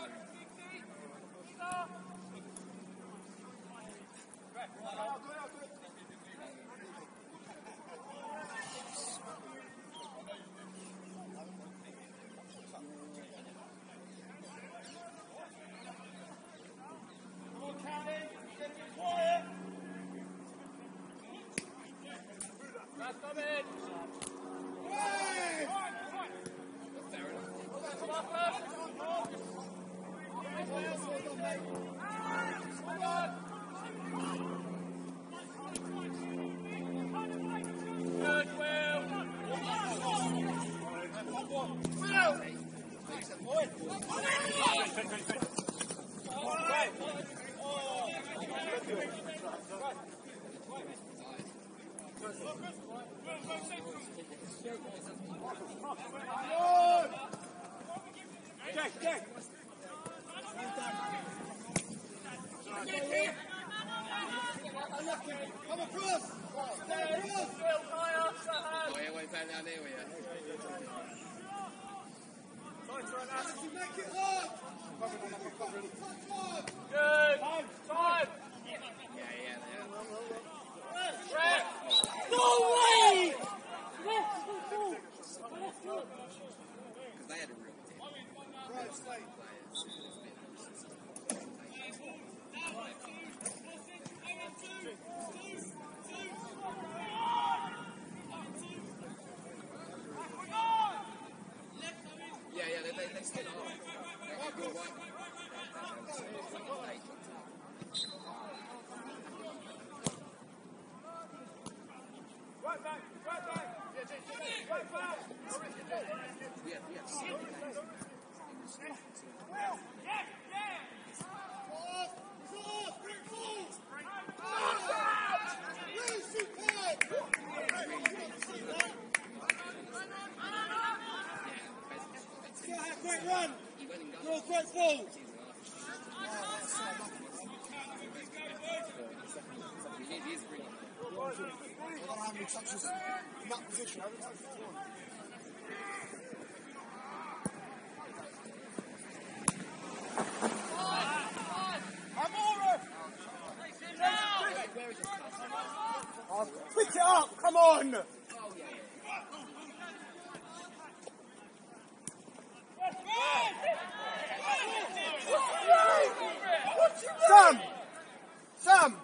down here with you. Make it hard! Good. Time. Yeah. No way! Because they had a real team. Players. Yeah, they still are. You're right. Right back! Right back! We have 7 games. Great run! You're a great ball! He is really. I don't know how many touches in that position. I haven't touched it once. Pick it up, come on! Sam!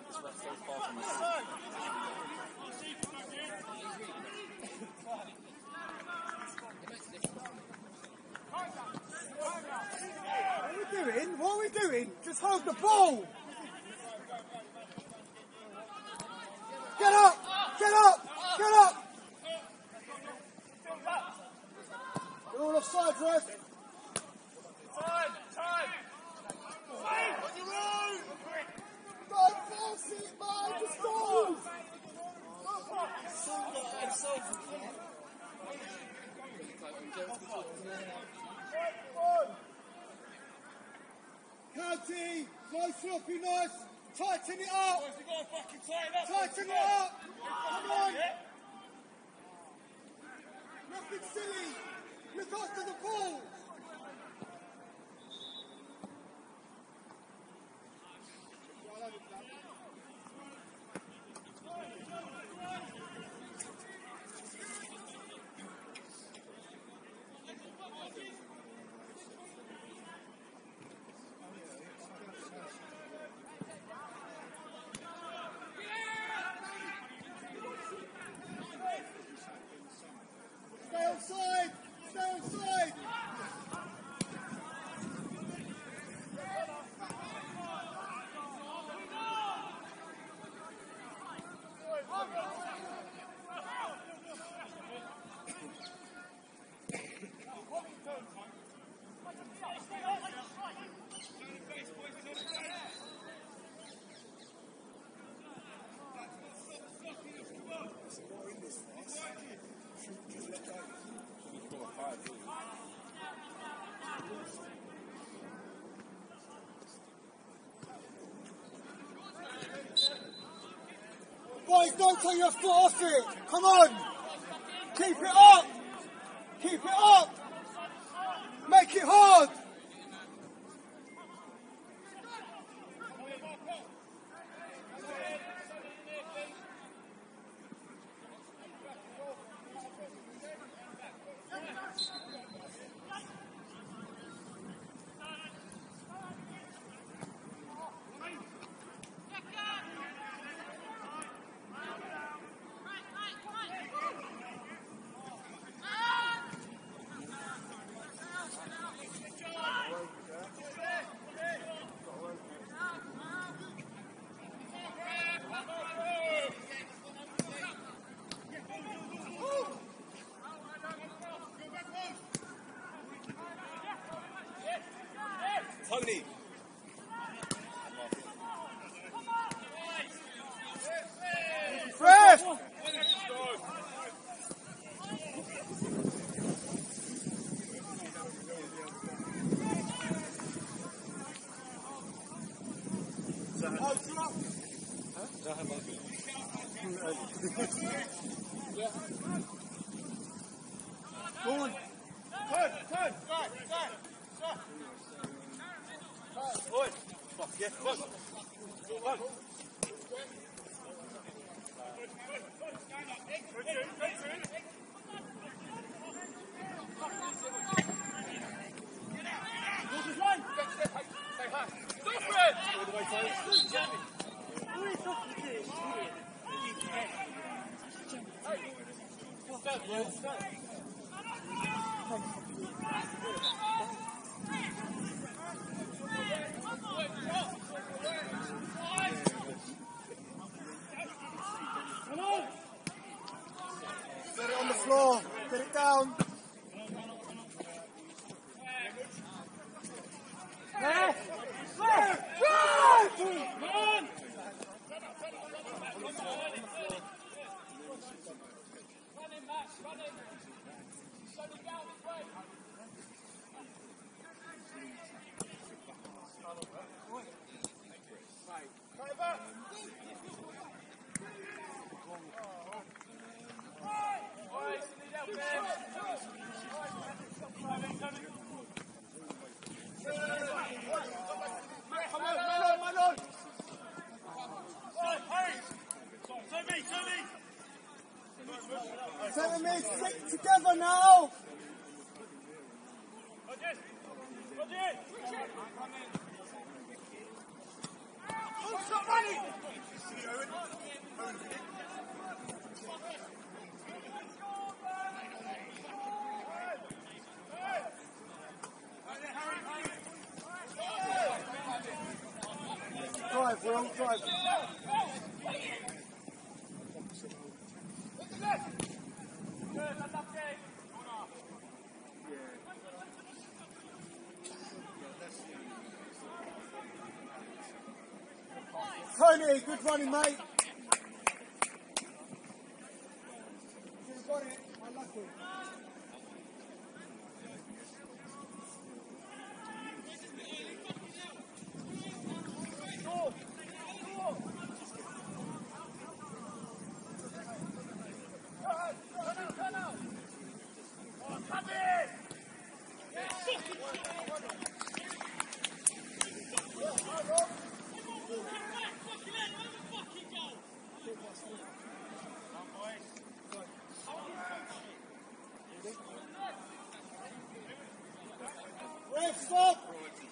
What are we doing? Just hold the ball! Get up! Get up! Get up! You're all offside, ref. Time! On your own! Don't force it, man! Just go! County! No sloppy, nice! Tighten it up! Boys, we gotta fucking tighten up! Tighten it up! Come on! Nothing silly! Look after the ball! Stay outside! Stay outside! Boys, don't take your foot off it! Come on! Keep it up! Keep it up! Make it hard! Tony. Ref! Go on. Turn. Oi! Fuck, yeah, go! Get it on the floor. Get it down. Centre mid, stick together now. Drive, we're on drive. Tony, good running, mate. You've got it. Unlucky. Red, stop!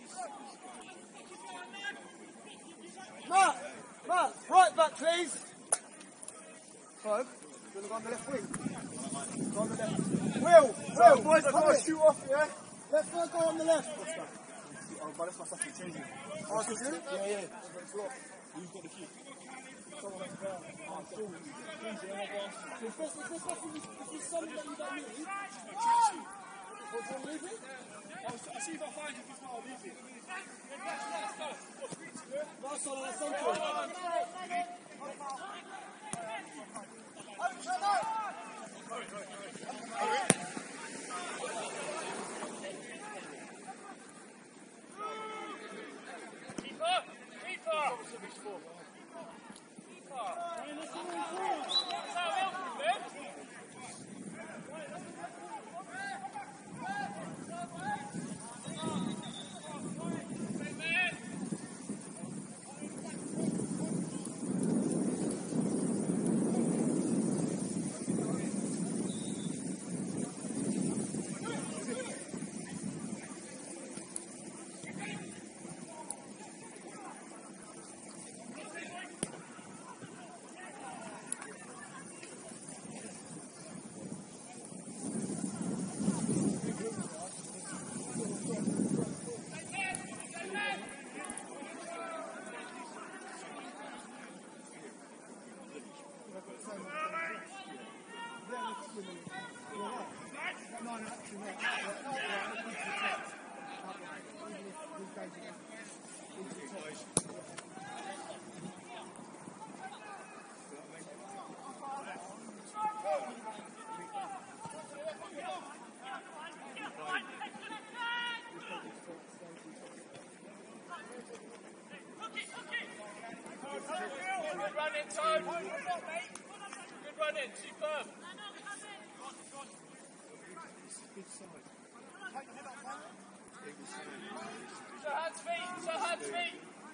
Matt, right back, please. Five. You want to go on the left wing? Go on the left. Will, boys, I've got to shoot off, yeah? Let's not go on the left. Oh, but that's my stuff to change it. Oh, did you? Yeah. Who's got the key? If there's something that you don't need, what do you leave it? I'll see if I find it. If it's not, I'll leave it. That's all I sent you. Good running, Toad. Good running, superb. Good side. Hands feet.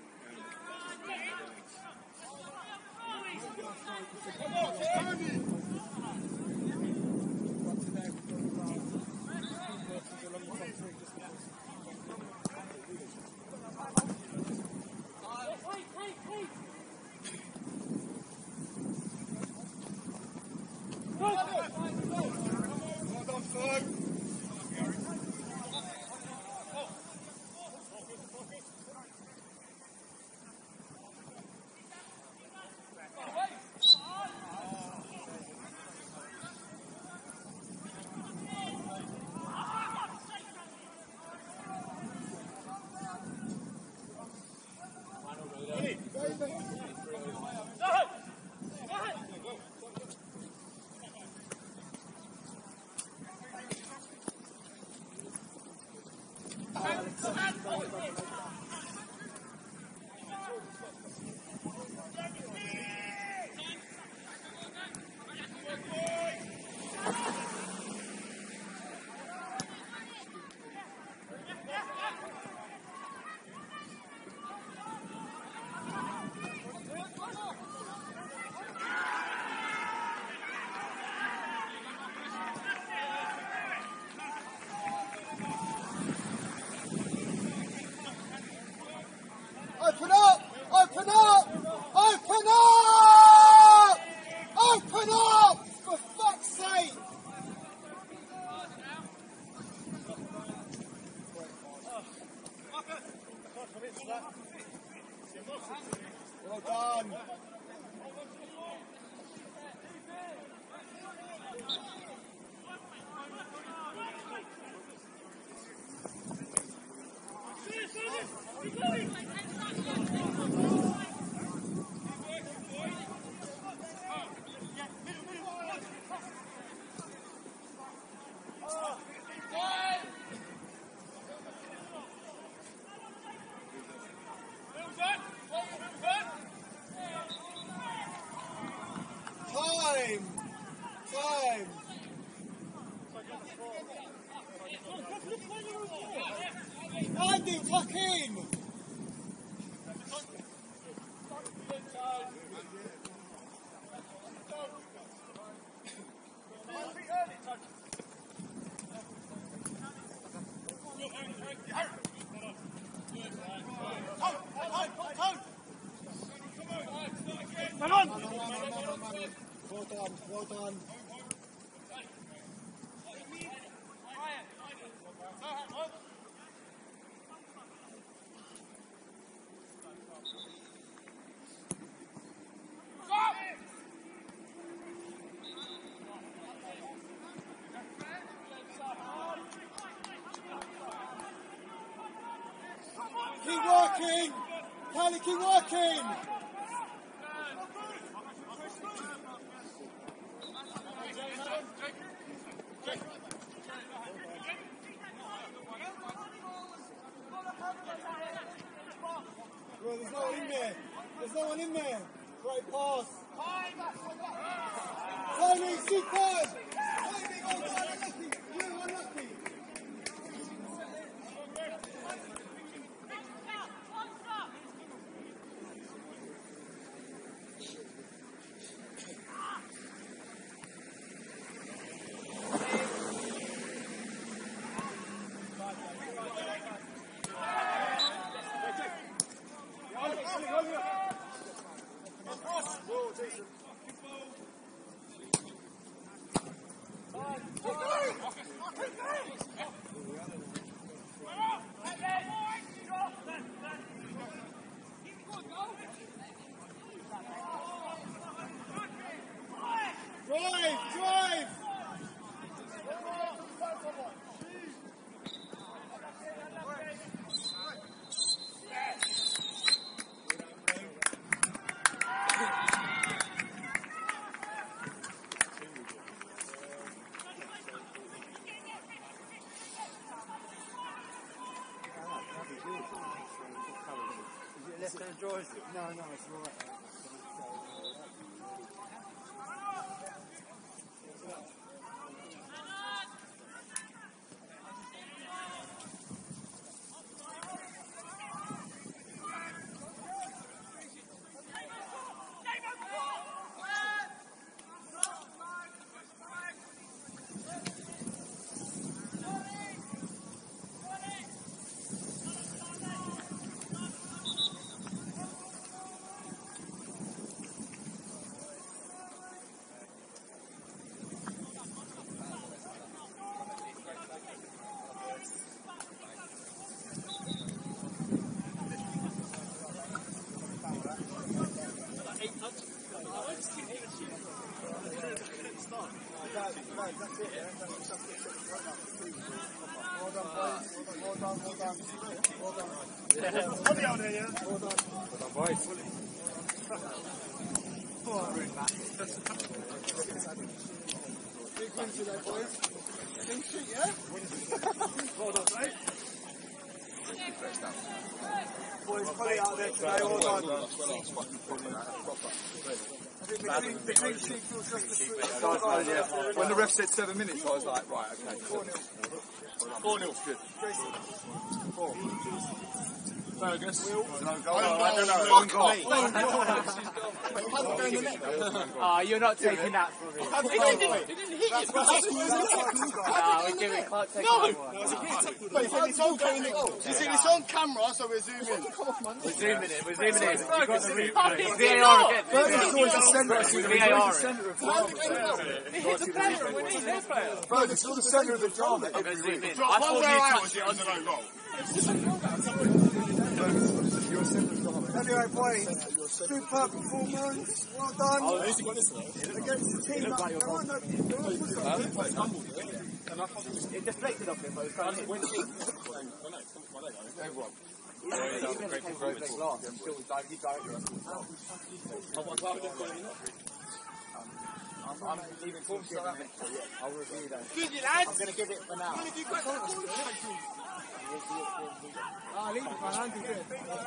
Open up! Open up! Open up! Open up! For fuck's sake! Well done. Time! Andy, tuck in! Well done. Keep working! Kelly, keep working! Well, there's no one in there. There's no one in there. Great pass. Tony, superb! Tony, oh God, unlucky. You unlucky. Drive! Left-hand drive? No, it's right. done, well done. Well done. Funny out there, yeah? Well done. boys. Big win today, boys. Clean sheet, yeah? Well done, mate. Boys, Polly out there today, well done. I think the clean sheet feels just as sweet. When the ref said 7 minutes, I was like, right, okay. 4-0. 4-0's good. Fergus. I don't know. Ah, you're not taking that from me. He didn't hit you. We can't take that one. It's on camera. You see, it's on camera, so we're zooming. We're zooming in. We're zooming in. Fergus, isn't it? VAR again. Fergus is always the centre. VAR. He's the player. We need their player. Fergus is the centre of the drama. We're zooming in. I One thought way you out touched was it under no goal. Anyway, boys, superb performance. Well done. At least you got this though. Against the team that It deflected off him, but it's kind of winning. Everyone. I'm leaving form South Africa. I'll review that. Good, lads. I'm going to give it for now. leave it, man. Andy, do it.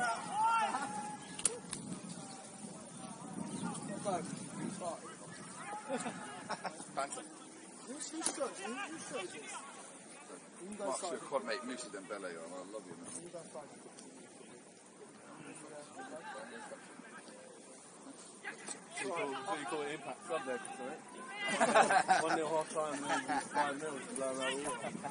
Not bad. Banter. Who's straight? You go Mark's side. your quad mate, Musa Dembele. I love you, man. You go side. You call it impact club there, right? 1-0 half time, and then 5-0 to blow out all.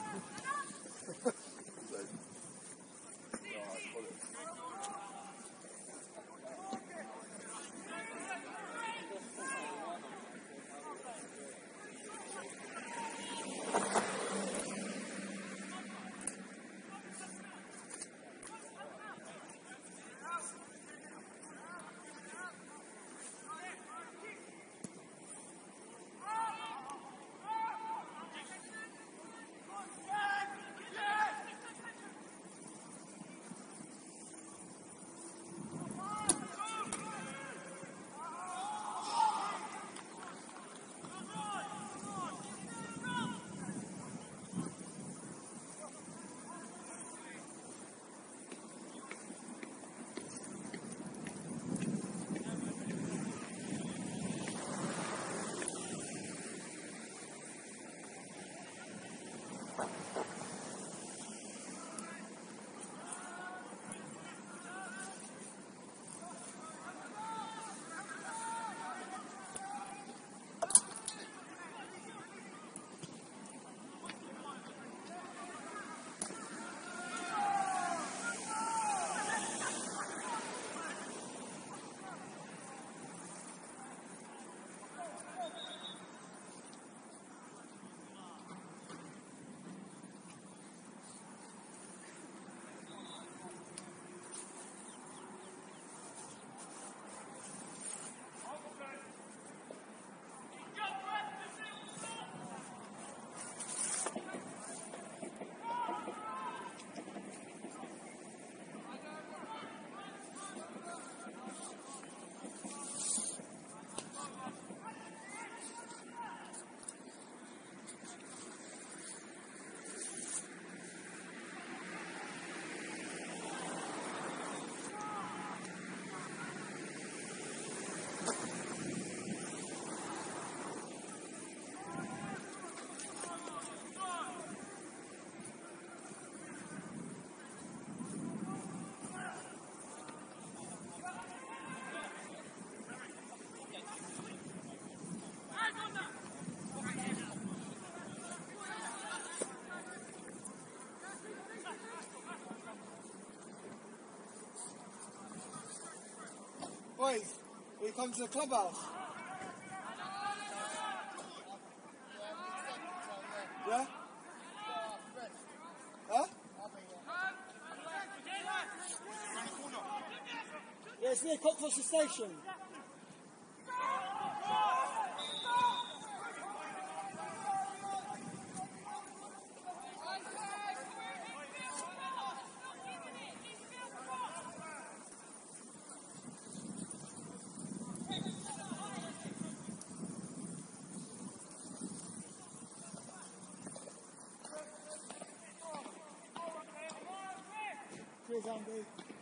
Boys, we come to the clubhouse. Yeah? Huh? Yeah, it's near Cockfosher Station. Cheers, Andy.